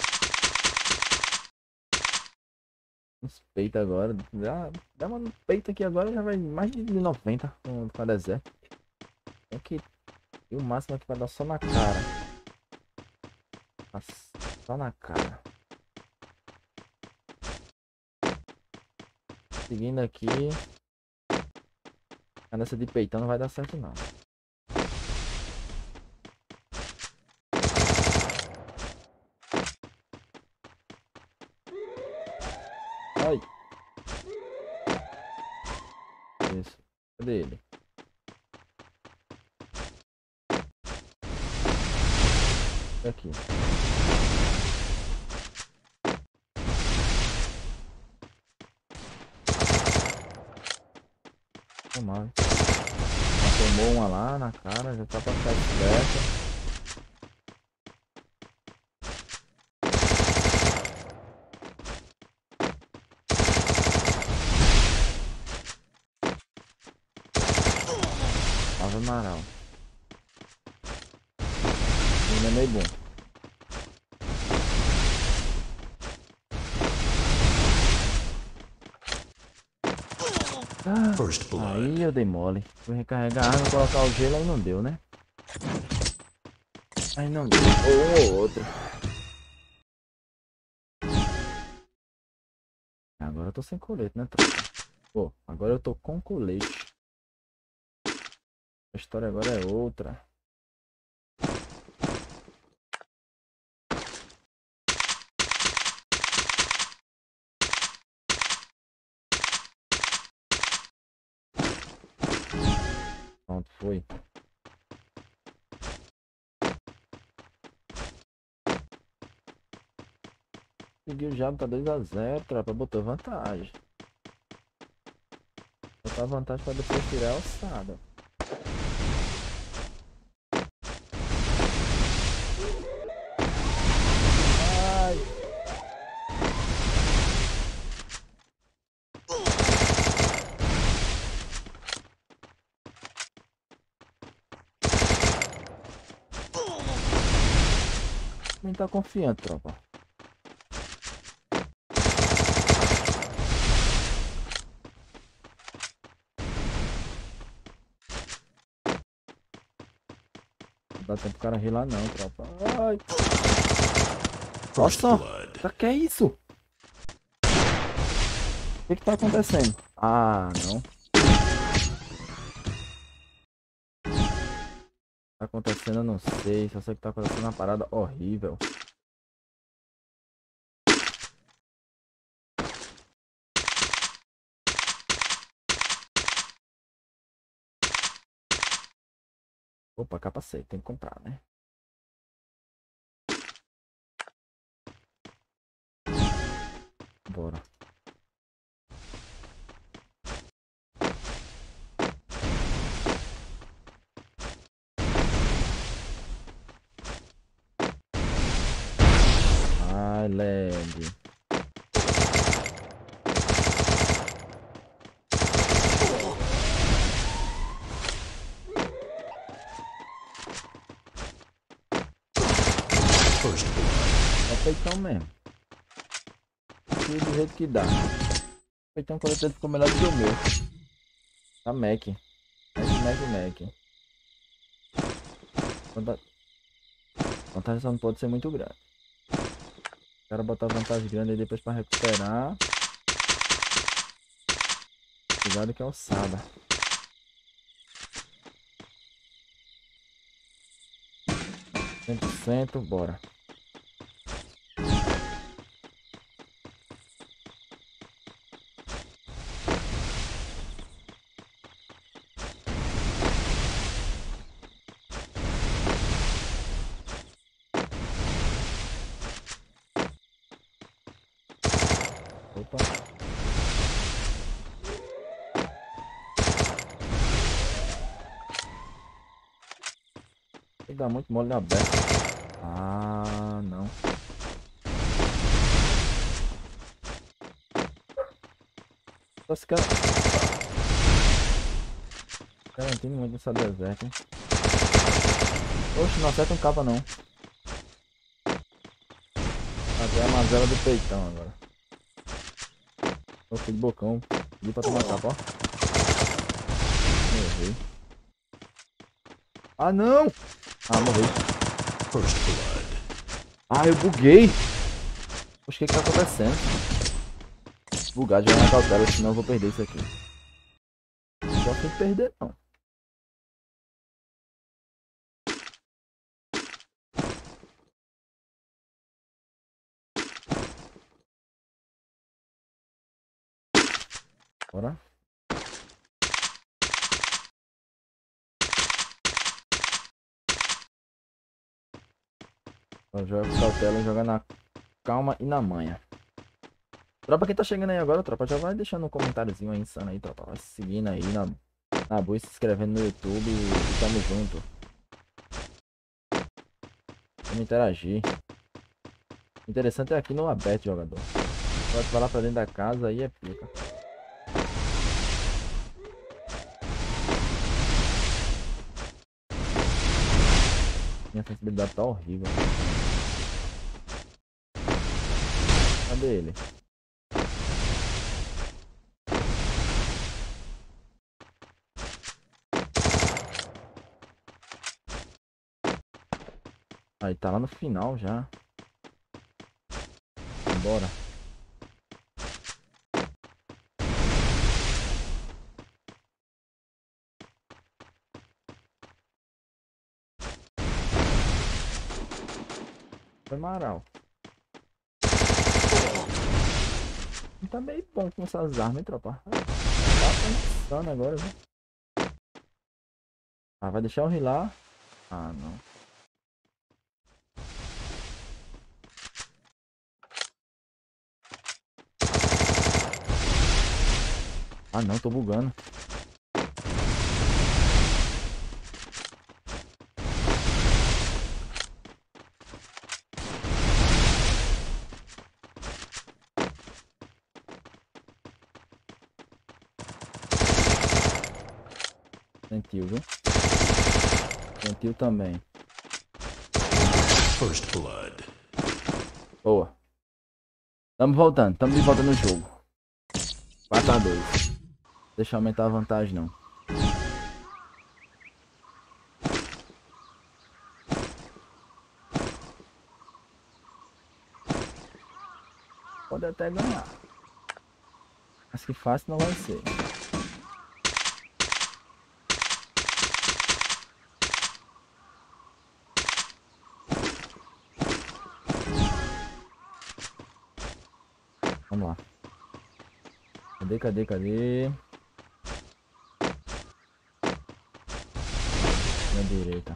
Uns peitos agora. Dá uma peito aqui agora, já vai mais de 90 com a deserto. Tem que ir o máximo aqui pra dar só na cara. Nossa, só na cara. Seguindo aqui. A nessa de peitão não vai dar certo não. Ai. Isso. Cadê ele? Aqui. Tomara. Tomou uma lá na cara, já tá pra ficar esperto. Ave Amaral. Ele é meio bom. First blood. Aí eu dei mole. Fui recarregar a arma, colocar o gelo, aí não deu, né? Aí não deu. Ou um ou outro. Agora eu tô sem colete, né, tropa? Pô, agora eu tô com colete. A história agora é outra. Pronto, foi. Seguiu já, tá 2-0, tropa. Botou vantagem. Botar vantagem pra depois tirar a alçada. Ai. Nem tá confiante, tropa. Não dá tempo pro cara rir lá não, tropa. Ai. First Nossa, blood. que é isso? O que tá acontecendo? Ah, não. Tá acontecendo, eu não sei. Só sei que tá acontecendo uma parada horrível. Opa, capacete, tem que comprar, né? Bora. Island. First blood. É peitão mesmo. Tudo do jeito que dá. O peitão coletivo ficou melhor do que o meu. Tá Mac. Mac. A vantagem só não pode ser muito grande. O cara botar vantagem grande aí depois pra recuperar. Cuidado que é alçada. 100%, bora. Opa. Tem que dar muito mole na beça. Ah, não. Só se cara. Garantindo muito nessa deserta, hein? Oxe, não acerta um capa não. Até a mazela do peitão agora. Ô filho de bocão. Pedi pra tomar capa, ó. Morri. Ah, não! Ah, morri. First blood. Ah, eu buguei! Poxa, o que que tá acontecendo? Bugado, jogar na cautela, senão eu vou perder isso aqui. Não gosto de perder, não. Bora. Joga com cautela, joga na calma e na manha. Tropa, quem tá chegando aí agora, tropa, já vai deixando um comentáriozinho aí insano aí, tropa. Vai se seguindo aí na boa, se inscrevendo no YouTube e tamo junto. Vamos interagir. O interessante é aqui no aberto, jogador. Vai lá pra dentro da casa aí é pica. Minha sensibilidade tá horrível. Cadê ele? Aí tá lá no final já. Bora. Foi Amaral. Tá meio bom com essas armas, hein, tropa? Tá pensando agora, viu? Ah, vai deixar eu rilar? Ah, não. Ah, não, tô bugando. Sentiu, viu? Sentiu também. First blood. Boa. Tamo voltando, tamo de volta no jogo. 4-2. Deixa eu aumentar a vantagem, não. Pode até ganhar. Mas que fácil não vai ser. Vamos lá. Cadê? Na direita.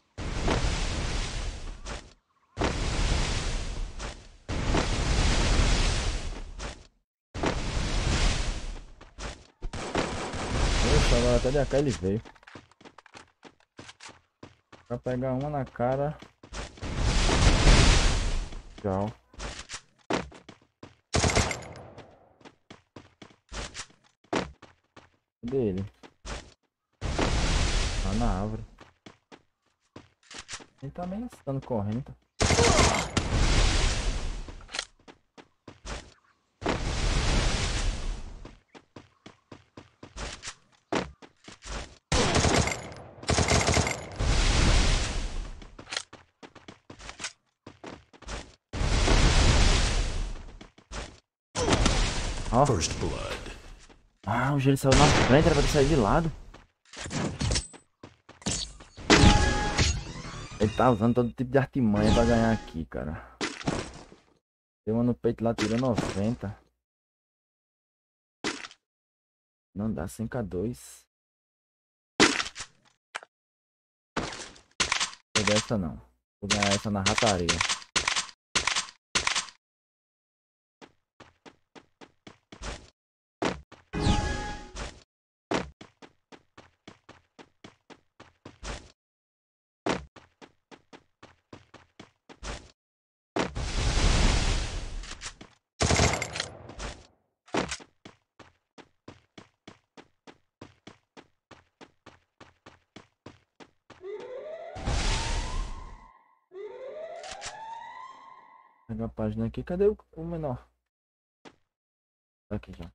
Poxa, agora até de cá ele veio. Pra pegar uma na cara. Tchau. Cadê ele? Tá na árvore. Ele tá meio estando correndo. Ó. First blood. Ah, o Gelo saiu na frente, era pra ter saído de lado. Ele tá usando todo tipo de artimanha pra ganhar aqui, cara. Deu uma no peito lá, tirou 90. Não dá 5-2. Vou dessa não. Vou ganhar essa na rataria. Pegar a página aqui. Cadê o menor? Tá aqui já.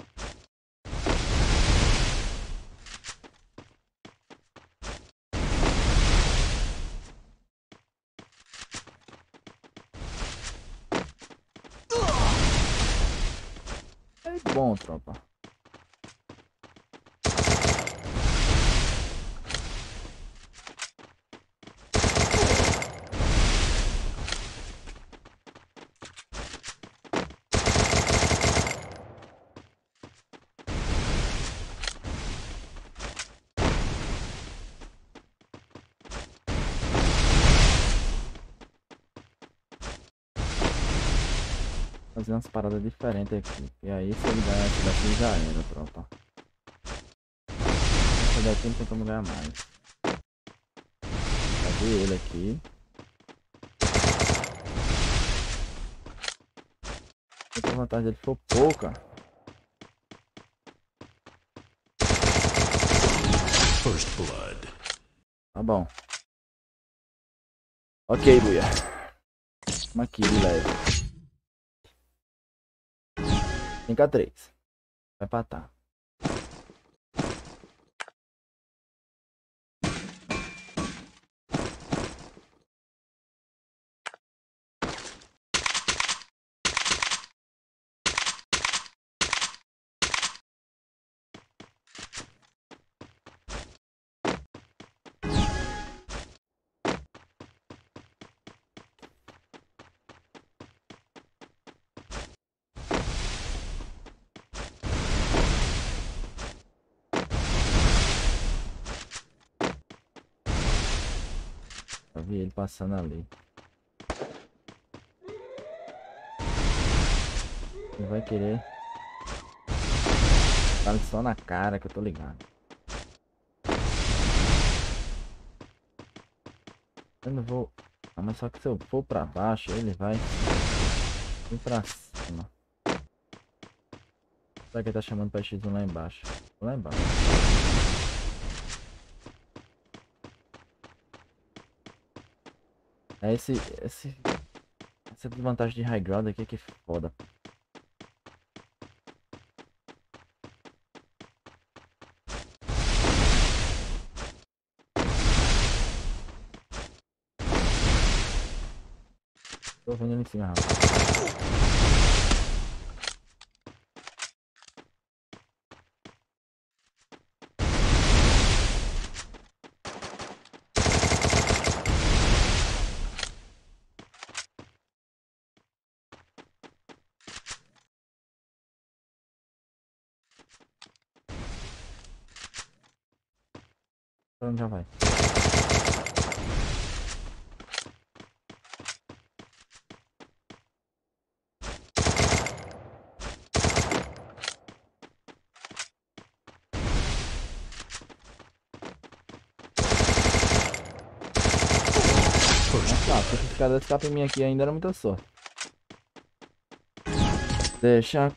É bom, tropa. Fazer umas paradas diferentes aqui. E aí se ele ganhar essa daqui já era, tropa. Essa daqui não tem como ganhar mais. Cadê ele aqui? Se a vantagem dele for pouca. First blood. Tá bom. Ok, Buia. Vamos aqui, de leve. 5-3. Vai empatar. Eu vi ele passando ali. Ele vai querer. Tá só na cara que eu tô ligado. Eu não vou. Ah, mas só que se eu for pra baixo, ele vai vir pra cima. Será que ele tá chamando pra X1 lá embaixo? Lá embaixo. É essa desvantagem de high ground aqui que é foda. Tô vendo ele em cima, rapaz. Pra onde já vai? First Tá, se blood. esse cara escapa em mim aqui ainda era muita sorte. Deixa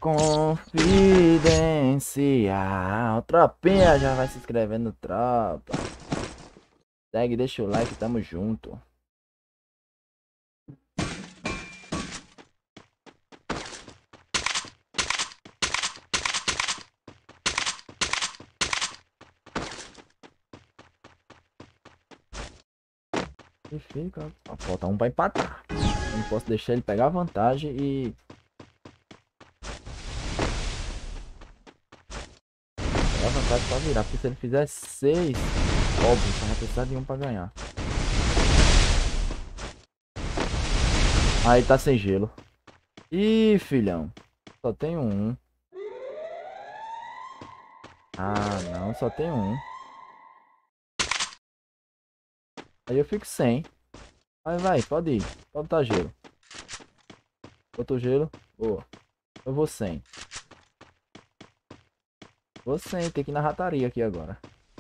confidencial. Tropinha já vai se inscrevendo, tropa. Segue, deixa o like, tamo junto. E fica. Ó, falta um pra empatar. Eu não posso deixar ele pegar a vantagem e. Pegar a vantagem pra virar. Porque se ele fizer 6, óbvio, só vai precisar de um pra ganhar. Aí tá sem gelo. Ih, filhão. Só tem um. Ah, não, só tem um. Aí eu fico sem. Vai, pode ir. Pode botar gelo. Botou gelo. Boa. Eu vou sem. Vou sem, tem que ir na rataria aqui agora.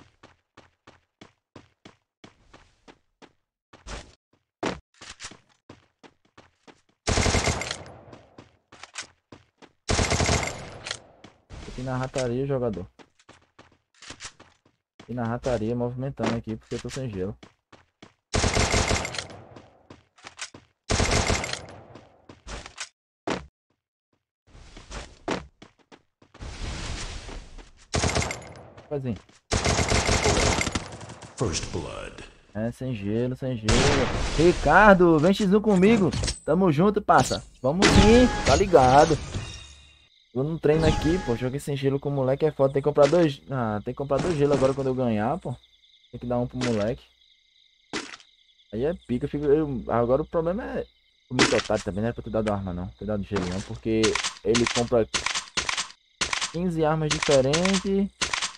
Tem que ir na rataria, jogador. E na rataria movimentando aqui porque eu tô sem gelo. Assim. First blood. É, sem gelo, sem gelo. Ricardo, vem X1 comigo. Tamo junto, passa. Vamos sim, tá ligado. Eu não treino aqui, pô. Joguei sem gelo com o moleque é foda. Tem que comprar dois. Ah, tem que comprar dois gelos agora quando eu ganhar, pô. Tem que dar um pro moleque. Aí é pica. Agora o problema é. O muito otário também, não era pra ter dado arma, não. Ter dado gelo, não. Porque ele compra 15 armas diferentes.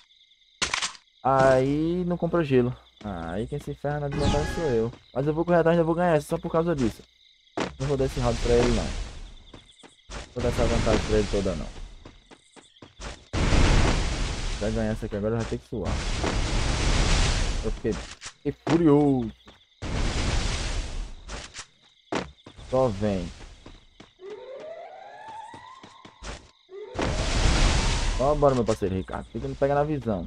Aí não compra gelo. Aí quem se ferra na desvantagem sou eu. Mas eu vou correr atrás e ainda vou ganhar só por causa disso. Não vou dar esse round pra ele, não. Não vou dar essa vantagem pra ele toda, não. Vai ganhar essa aqui agora, vai ter que suar. Eu fiquei furioso. Só vem. Ó, bora, meu parceiro Ricardo. Fica me pega na visão.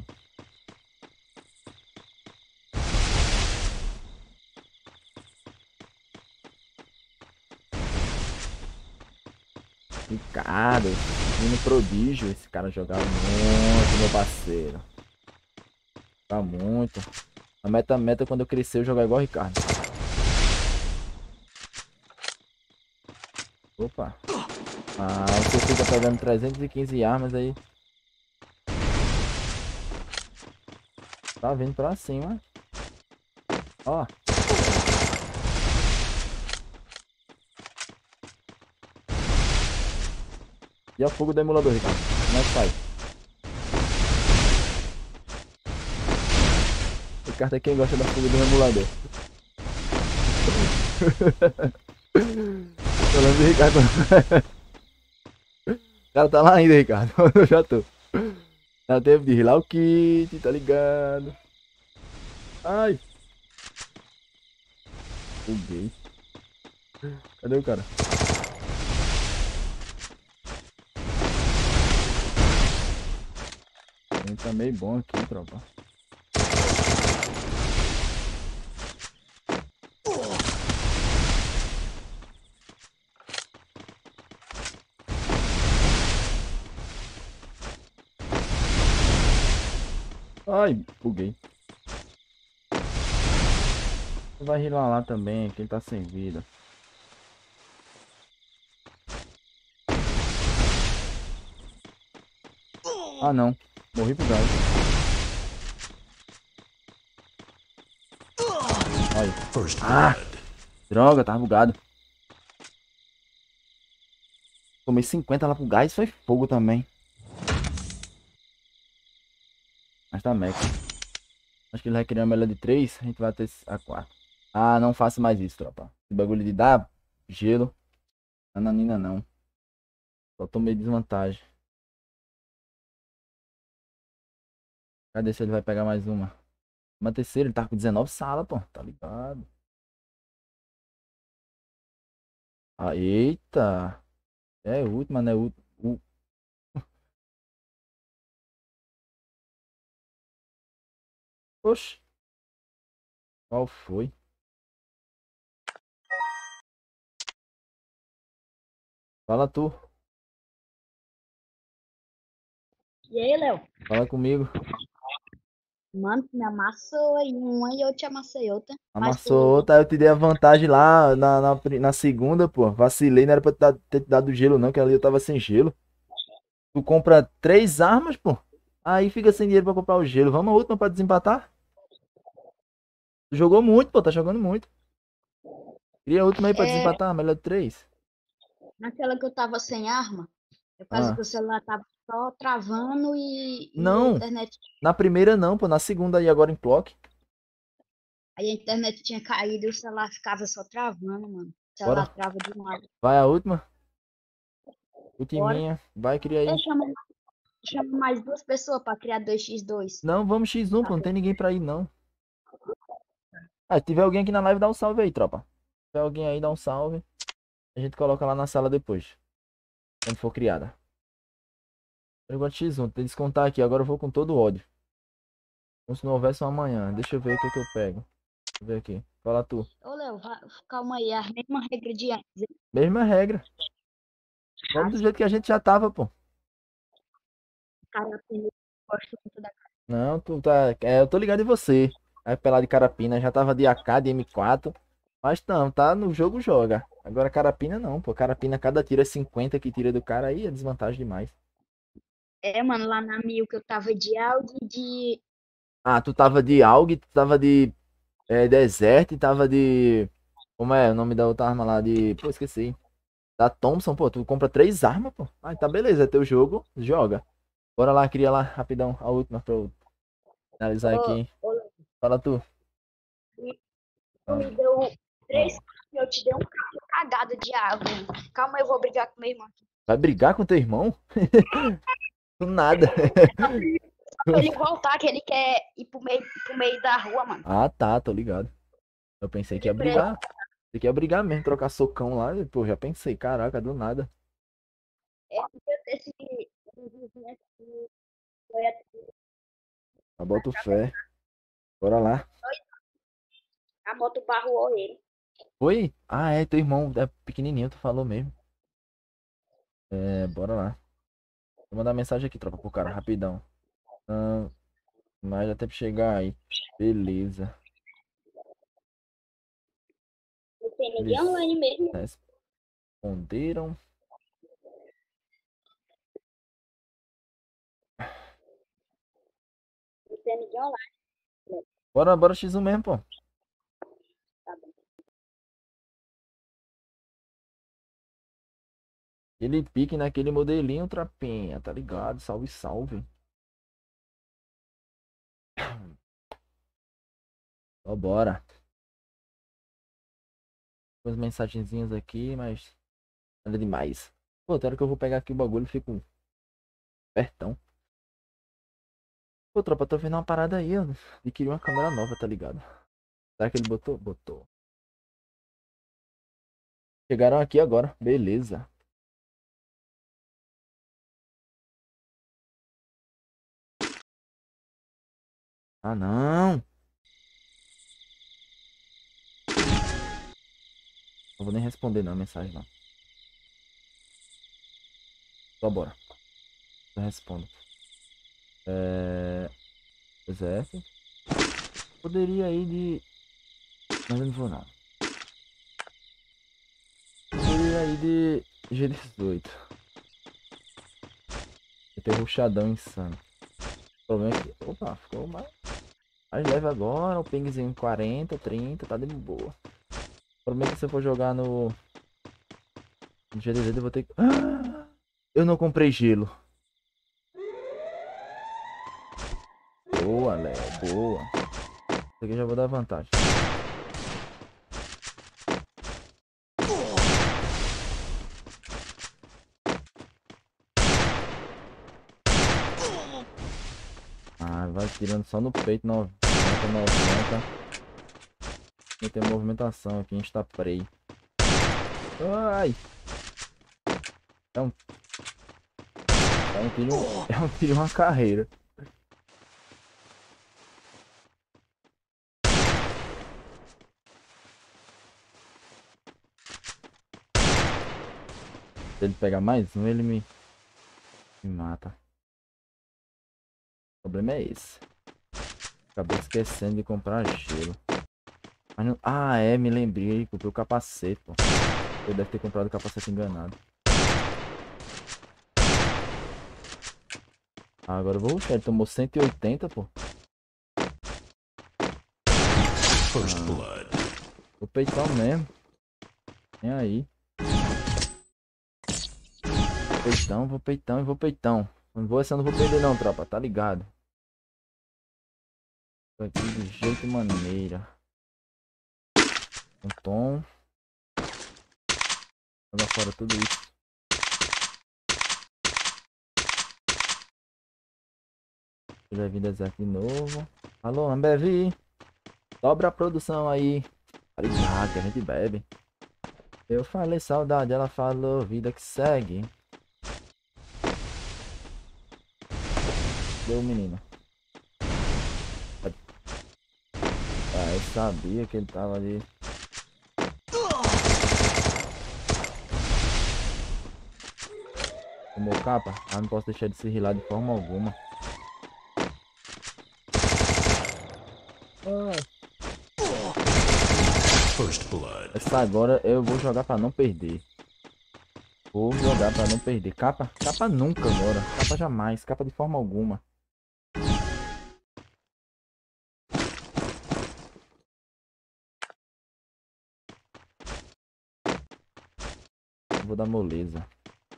Ricardo, menino prodígio. Esse cara jogava muito, meu parceiro. Joga muito. A meta quando eu crescer eu jogar igual o Ricardo. Opa. Ah, você fica pegando 315 armas aí. Tá vindo pra cima. Ó. E é o fogo do emulador, Ricardo. Como é que faz? Ricardo é quem gosta da fuga do emulador. Eu lembro do Ricardo. O cara tá lá ainda, Ricardo. Eu já tô. Já teve de rilar o kit, tá ligado? Ai. Buguei. Cadê o cara? Ele tá meio bom aqui, tropa. Ai, buguei. Vai rilar lá também, quem tá sem vida. Ah não, morri pro gás. Olha. First Ah, blood. droga, tava bugado. Tomei 50 lá pro gás, foi fogo também. Mas tá mec. Acho que ele vai criar uma melhor de 3, a gente vai ter a 4. Ah, não faço mais isso, tropa. Esse bagulho de dar gelo. Nananina não. Só tomei desvantagem. Cadê se ele vai pegar mais uma? Uma terceira, ele tá com 19 sala, pô. Tá ligado? Ah, eita. É última, né? Oxi. Qual foi? Fala tu. E aí, Léo? Fala comigo. Mano, tu me amassou em uma e eu te amassei outra. Mas Amassou tu. outra, aí eu te dei a vantagem lá na segunda, pô. Vacilei, não era pra ter te dado gelo, não, que ali eu tava sem gelo. Tu compra 3 armas, pô. Aí fica sem dinheiro pra comprar o gelo. Vamos a última pra desempatar? Tu jogou muito, pô. Tá jogando muito. Queria a última aí pra É, desempatar. Melhor de 3. naquela que eu tava sem arma, é por causa Ah. que o celular tava só travando e a Não. internet. Na primeira não, pô. Na segunda aí agora em clock. Aí a internet tinha caído e o celular ficava só travando, mano. O celular Bora. trava demais. Vai a última. Bora. Ultiminha. Vai, cria aí. Chama mais duas pessoas pra criar 2x2. Não, vamos X1, Tá pô. Não bom. tem ninguém pra ir, não. Ah, se tiver alguém aqui na live, dá um salve aí, tropa. Se tiver alguém aí, dá um salve. A gente coloca lá na sala depois. Quando for criada. Eu gosto de X1. Tem que descontar aqui. Agora eu vou com todo o ódio. Como se não houvesse um amanhã. Deixa eu ver o que, que eu pego. Deixa eu ver aqui. Fala tu. Ô, Léo, calma aí. A mesma regra de antes, hein? Mesma regra. Vamos do jeito que a gente já tava, pô. Cara, eu gosto muito da Não, tu tá. Eu tô ligado em você. Aí pelado de Carapina, já tava de AK, de M4. Mas não, tá no jogo joga. Agora Carapina não, pô. Carapina cada tiro é 50 que tira do cara aí é desvantagem demais. É, mano, lá na Mil que eu tava de Audi de. Ah, tu tava de AUG, tu tava de Desert, e tava de. Como é o nome da outra arma lá? De. Pô, esqueci. Da Thompson, pô. Tu compra 3 armas, pô. Ah, tá beleza, é teu jogo, joga. Bora lá, cria lá, rapidão, a última pra eu finalizar Ô, aqui. ô, Fala tu. tu Ah, me deu ah. 3 e eu te dei um carro cagado de água. Calma, eu vou brigar com meu irmão. Vai brigar com teu irmão? Do nada. Só pra ele voltar, que ele quer ir pro meio da rua, mano. Ah, tá, tô ligado. Eu pensei que ia Pedir pra ele. brigar. Pensei que ia brigar mesmo, trocar socão lá. E, pô, já pensei, caraca, do nada. É, esse vizinho aqui foi Eu boto fé. Bora lá. a moto barrou ele. Oi? Ah, é, teu irmão é pequenininho, tu falou mesmo. É, bora lá. Vou mandar mensagem aqui, tropa, pro cara, rapidão. Ah, mas até pra chegar aí. Beleza. Não tem ninguém Eles online mesmo. responderam. Não tem ninguém online. Bora X1 mesmo, pô. Tá bom. Aquele pique naquele modelinho, trapinha, tá ligado? Salve, salve. Ó, bora. Umas mensagenzinhas aqui, mas nada demais. Pô, tem hora que eu vou pegar aqui o bagulho e fico pertão. Pô, tropa, tô vendo uma parada aí, ó. Adquiri uma câmera nova, tá ligado? Será que ele botou? Botou. Chegaram aqui agora, beleza. Ah, não. Não vou nem responder não a mensagem, não. Só bora. Eu respondo. ZF. Poderia ir de... Mas eu não vou, não. Poderia ir de G18. Vai ter rushadão insano. O problema é que... Opa, ficou mais leve agora. O pingzinho 40, 30, tá de boa. O problema é que se eu for jogar no G18 eu vou ter que... Ah! Eu não comprei gelo. Boa, Léo, boa. Isso aqui eu já vou dar vantagem. Ah, vai tirando só no peito, 90, 90. Não tem movimentação aqui, insta spray. Ai! É um, é um tiro, é um tiro e uma carreira. Se ele pegar mais um, ele me mata. O problema é esse. Acabei esquecendo de comprar gelo. Mas não... Ah, é, me lembrei. Comprei o capacete, pô. Eu deve ter comprado o capacete enganado. Ah, agora eu vou rushar. Ele tomou 180, pô. First blood. Vou peitão mesmo. Vem aí. Peitão, vou peitão e vou peitão. Não vou, essa eu não vou perder não, tropa. Tá ligado? Tô aqui de jeito e maneira. Um tom. Joga fora tudo isso. Tiver vidas aqui de novo. Alô, Ambev. Dobra a produção aí. Tá ligado que a gente bebe. Eu falei saudade, ela falou vida que segue. Deu, menino. Ah, eu sabia que ele tava ali. Tomou capa? Ah, não posso deixar de se rilar de forma alguma. First blood. Essa agora eu vou jogar pra não perder. Vou jogar pra não perder. Capa? Capa nunca agora. Capa jamais. Capa de forma alguma. Vou dar moleza.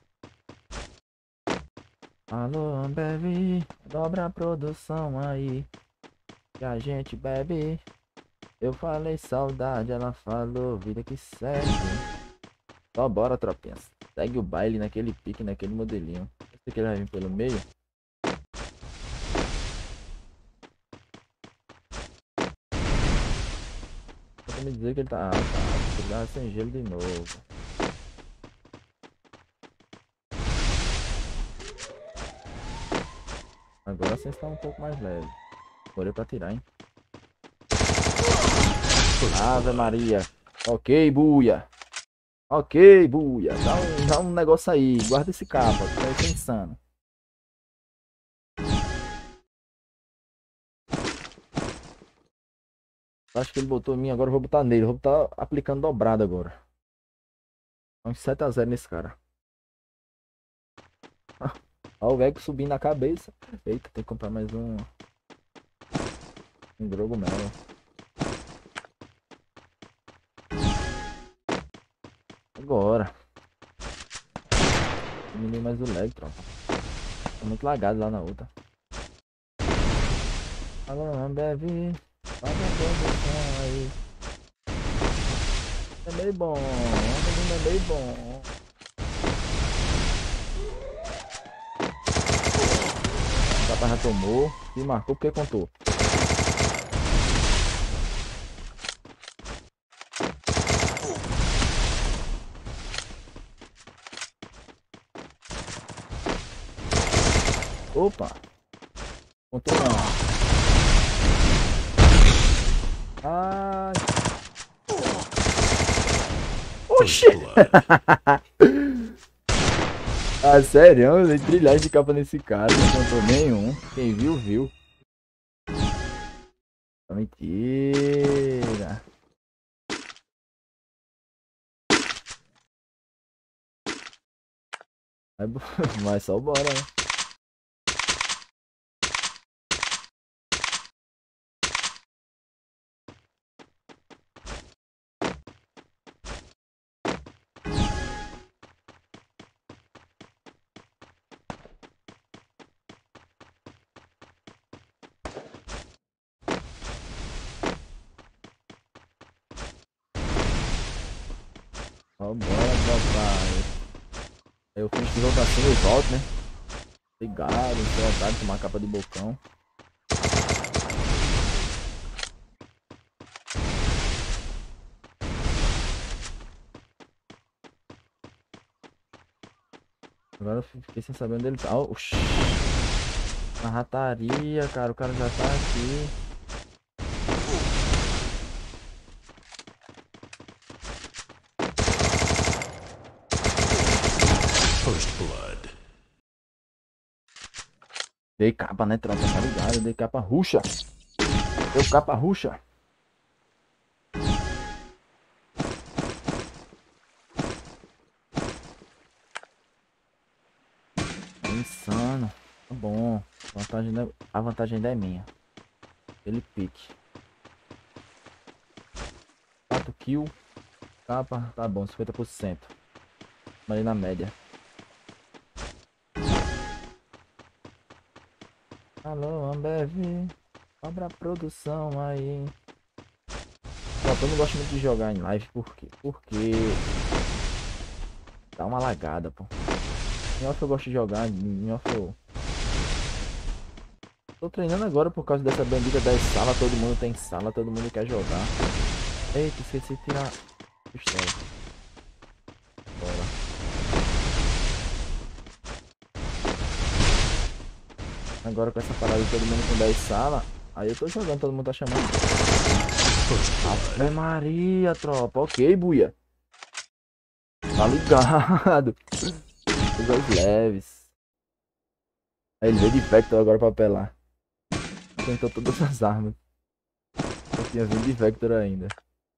Alô, Ambev, dobra a produção aí, que a gente bebe. Eu falei saudade, ela falou vida que segue. Só bora, tropinhas. Segue o baile naquele pique, naquele modelinho. Esse aqui ele vai vir pelo meio. Vou me dizer que ele tá... ele tá sem gelo de novo. Agora você está um pouco mais leve. Demorei pra tirar, hein? Ave Maria. Ok, buia. Ok, buia. Dá um negócio aí. Guarda esse capa. Tá pensando. Acho que ele botou em mim. Agora eu vou botar nele. Eu vou botar aplicando dobrado agora. Uns 7 a 0 nesse cara. Ó, o velho subindo na cabeça. Eita, tem que comprar mais um. Um drogomelo. Agora. Diminui mais o lag, tropa. Tá muito lagado lá na outra. Alô, Ambev. Paga a produção aí. É meio bom. É meio bom. O capa já tomou. Se marcou porque contou. Opa! Contou não. Ai. Oxi! Ah, sério? Eu dei trilhagem de capa nesse cara. Não contou nenhum. Quem viu, viu. Mentira. Mas só bora, né? Vambora, papai. Eu fiz de rotação e volto, né? Obrigado, seu otário, tomar capa de bocão. Agora eu fiquei sem saber onde ele tá. Oh, oxi. Na rataria, cara. O cara já tá aqui. First blood. Dei capa, né, tropa? Tá ligado? Dei capa ruxa. Deu capa ruxa. Insano. Tá bom. A vantagem ainda é minha. Ele pique. 4 kills. Capa. Tá bom, 50%. Ali na média. Alô, Ambev. Abra a produção aí. Eu não gosto muito de jogar em live. Por quê? Porque dá uma lagada, pô. Em off eu gosto de jogar. Em off eu tô treinando agora por causa dessa bandida das salas. Todo mundo tem sala, todo mundo quer jogar. Eita, esqueci de tirar pistola. Bora. Agora com essa parada de todo mundo com 10 salas, aí eu tô jogando, todo mundo tá chamando. Ave Maria, tropa. Ok, buia. Tá ligado. Os leves. Aí ele veio de Vector agora pra apelar. Tentou todas as armas. tinha vindo de Vector ainda.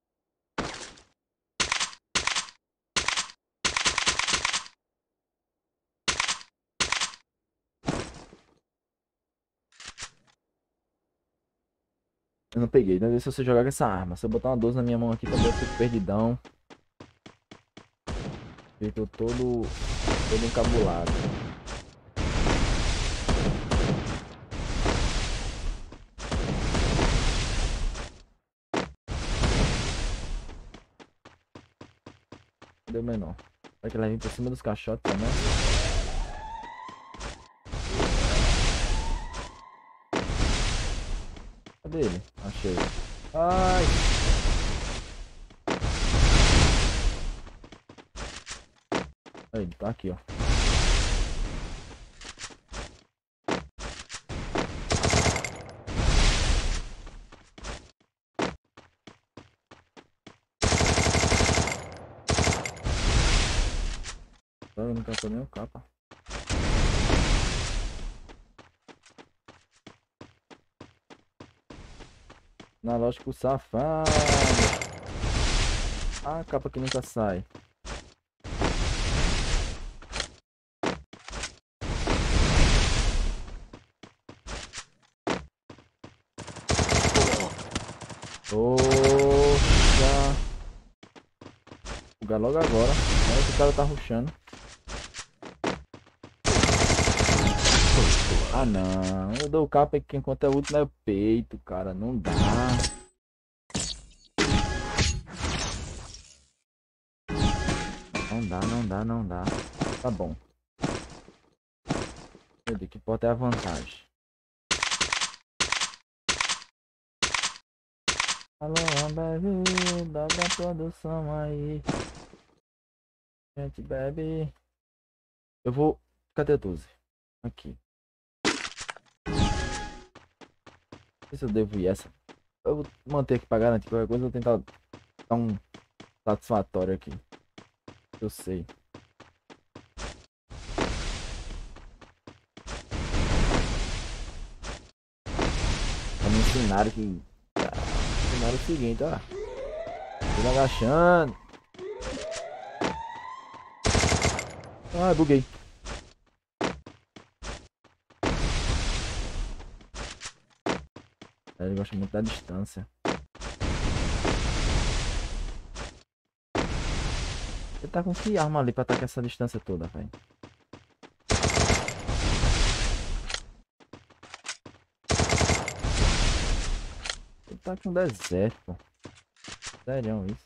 Eu não peguei, não sei se você jogar com essa arma. Se eu botar uma 12 na minha mão aqui também eu fico perdidão. Fico todo encabulado. Deu menor. Vai que ela vem por cima dos caixotes também. Cadê ele? Achei. Ai! Aí, ele tá aqui, ó. Eu não capou nem o capa. Analógico safado. Ah, a capa que nunca sai. Poxa. Jogar logo agora. Olha que o cara tá rushando. Ah não, eu dou o capa aqui enquanto é o último é o peito, cara, não dá. Não dá, não dá, não dá. Tá bom. Meu Deus, que importa é a vantagem. Alô, bebe, dobra a produção aí. Gente, bebe. Eu vou... Cadê a 12? Aqui. Não sei se eu devo ir essa. Eu vou manter aqui pra garantir qualquer coisa. Eu vou tentar dar um satisfatório aqui. Eu sei. Pra me ensinaram que... ensinaram o seguinte, ó. Tô agachando. Ah, buguei. Ele gosta muito da distância. Ele tá com que arma ali pra atacar essa distância toda, velho? Ele tá com deserto, pô. Sério isso.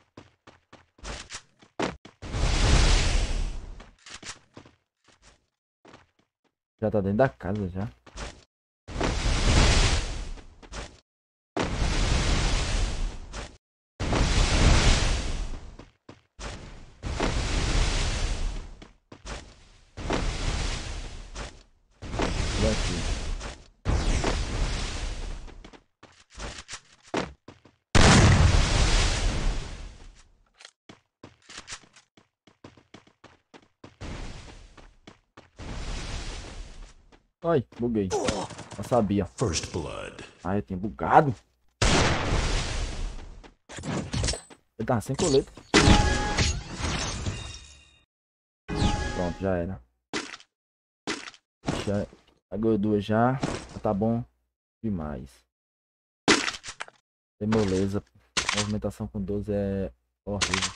Já tá dentro da casa já. Ai, buguei. Não sabia. First blood. Ah, eu tinha bugado. Ele tava sem colete. Pronto, já era. Já pegou duas já. Tá bom demais. Tem moleza. Movimentação com 12 é horrível.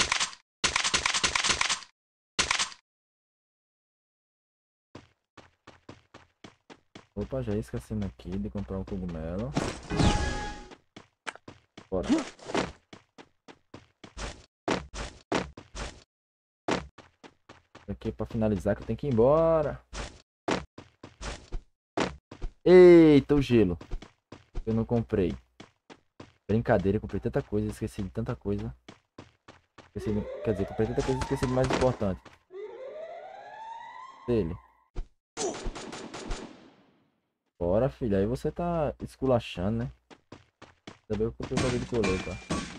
Opa, já ia esquecendo aqui de comprar um cogumelo. Bora. Aqui pra finalizar que eu tenho que ir embora. Eita, o gelo. Eu não comprei. Brincadeira, eu comprei tanta coisa, esqueci de tanta coisa. Esqueci de... Quer dizer, comprei tanta coisa e esqueci do mais importante. Dele. Bora, filha. Aí você tá esculachando, né? Também eu comprei o bagulho de coleta.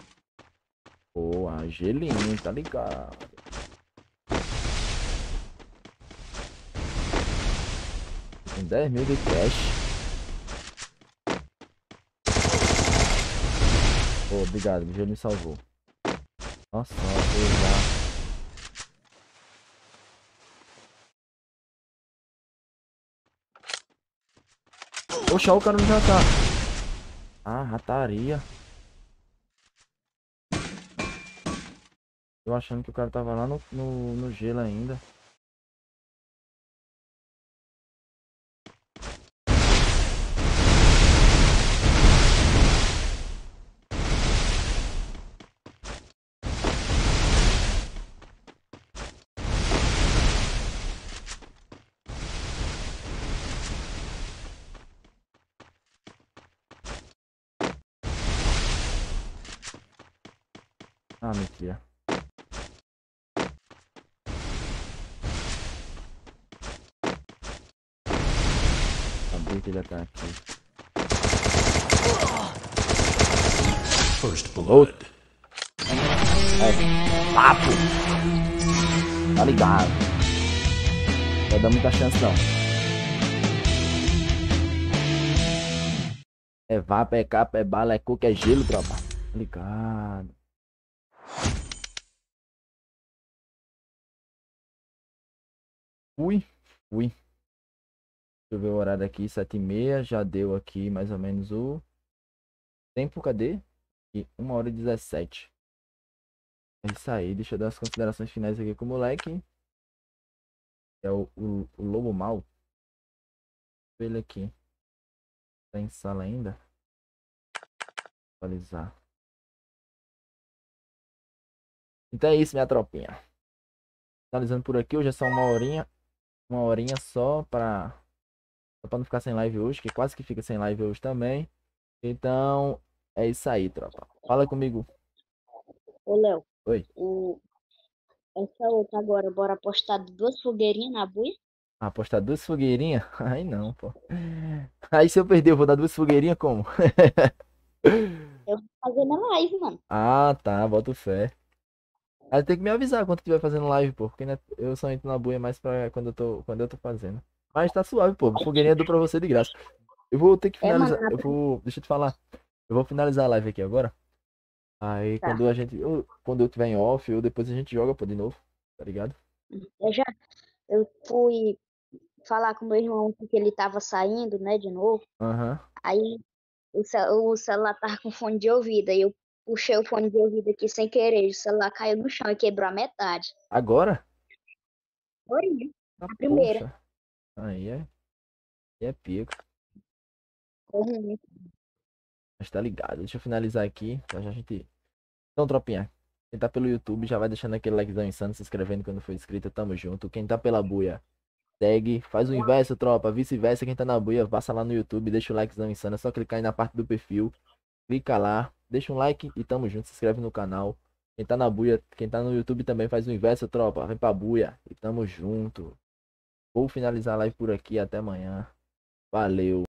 Boa, gelinho, tá ligado? Com 10 mil de cash. Boa, obrigado. O gelo me salvou. Nossa, eu já. Poxa, o cara não já tá. Ah, rataria. Eu achando que o cara tava lá no gelo ainda. Ah, mentira. Sabia que ele ia estar aqui. First blood. É, papo! Tá ligado? Não vai dar muita chance não. É vapo, é capa, é bala, é coco, é gelo, tropa. Tá ligado? Fui. Deixa eu ver o horário aqui, 7h30. Já deu aqui mais ou menos o tempo, cadê? E 1h17. É isso aí, deixa eu dar as considerações finais aqui com o moleque. É o Lobo Mal. Ele aqui. Tá em sala ainda. Atualizar. Então é isso, minha tropinha. Finalizando por aqui, hoje é só uma horinha. Uma horinha só pra não ficar sem live hoje, que quase que fica sem live hoje também. Então, é isso aí, tropa. Fala comigo. Ô, Léo, Oi. essa outra agora, bora apostar 2 fogueirinhas na buia? Apostar 2 fogueirinhas? Aí não, pô. Aí se eu perder, eu vou dar 2 fogueirinhas como? Eu vou fazer na live, mano. Ah, tá, boto fé. Aí tem que me avisar quando estiver fazendo live, pô. Porque né, eu só entro na buia mais pra quando eu tô fazendo. Mas tá suave, pô. Fogueirinha dou pra você de graça. Eu vou ter que É, mano, finalizar. Deixa eu te falar. Eu vou finalizar a live aqui agora. Aí tá. quando eu tiver em off, ou depois a gente joga, pô, de novo. Tá ligado? Eu fui falar com meu irmão porque ele tava saindo, né, de novo. Aham. Aí o celular tava com fone de ouvido. Aí eu puxei o fone de ouvido aqui sem querer. O celular caiu no chão e quebrou a metade. Agora? Foi, né? Ah, A primeira. poxa. Aí é pico. Foi ruim. Mas tá ligado. Deixa eu finalizar aqui. Já já a gente. Então, tropinha. Quem tá pelo YouTube já vai deixando aquele likezão insano, se inscrevendo quando for inscrito. Tamo junto. Quem tá pela buia, segue. Faz o inverso, tropa. Vice-versa. Quem tá na buia, passa lá no YouTube. Deixa o likezão insano. É só clicar aí na parte do perfil. Clica lá. Deixa um like e tamo junto. Se inscreve no canal. Quem tá na buia, quem tá no YouTube também faz o inverso, tropa. Vem pra buia. E tamo junto. Vou finalizar a live por aqui. Até amanhã. Valeu.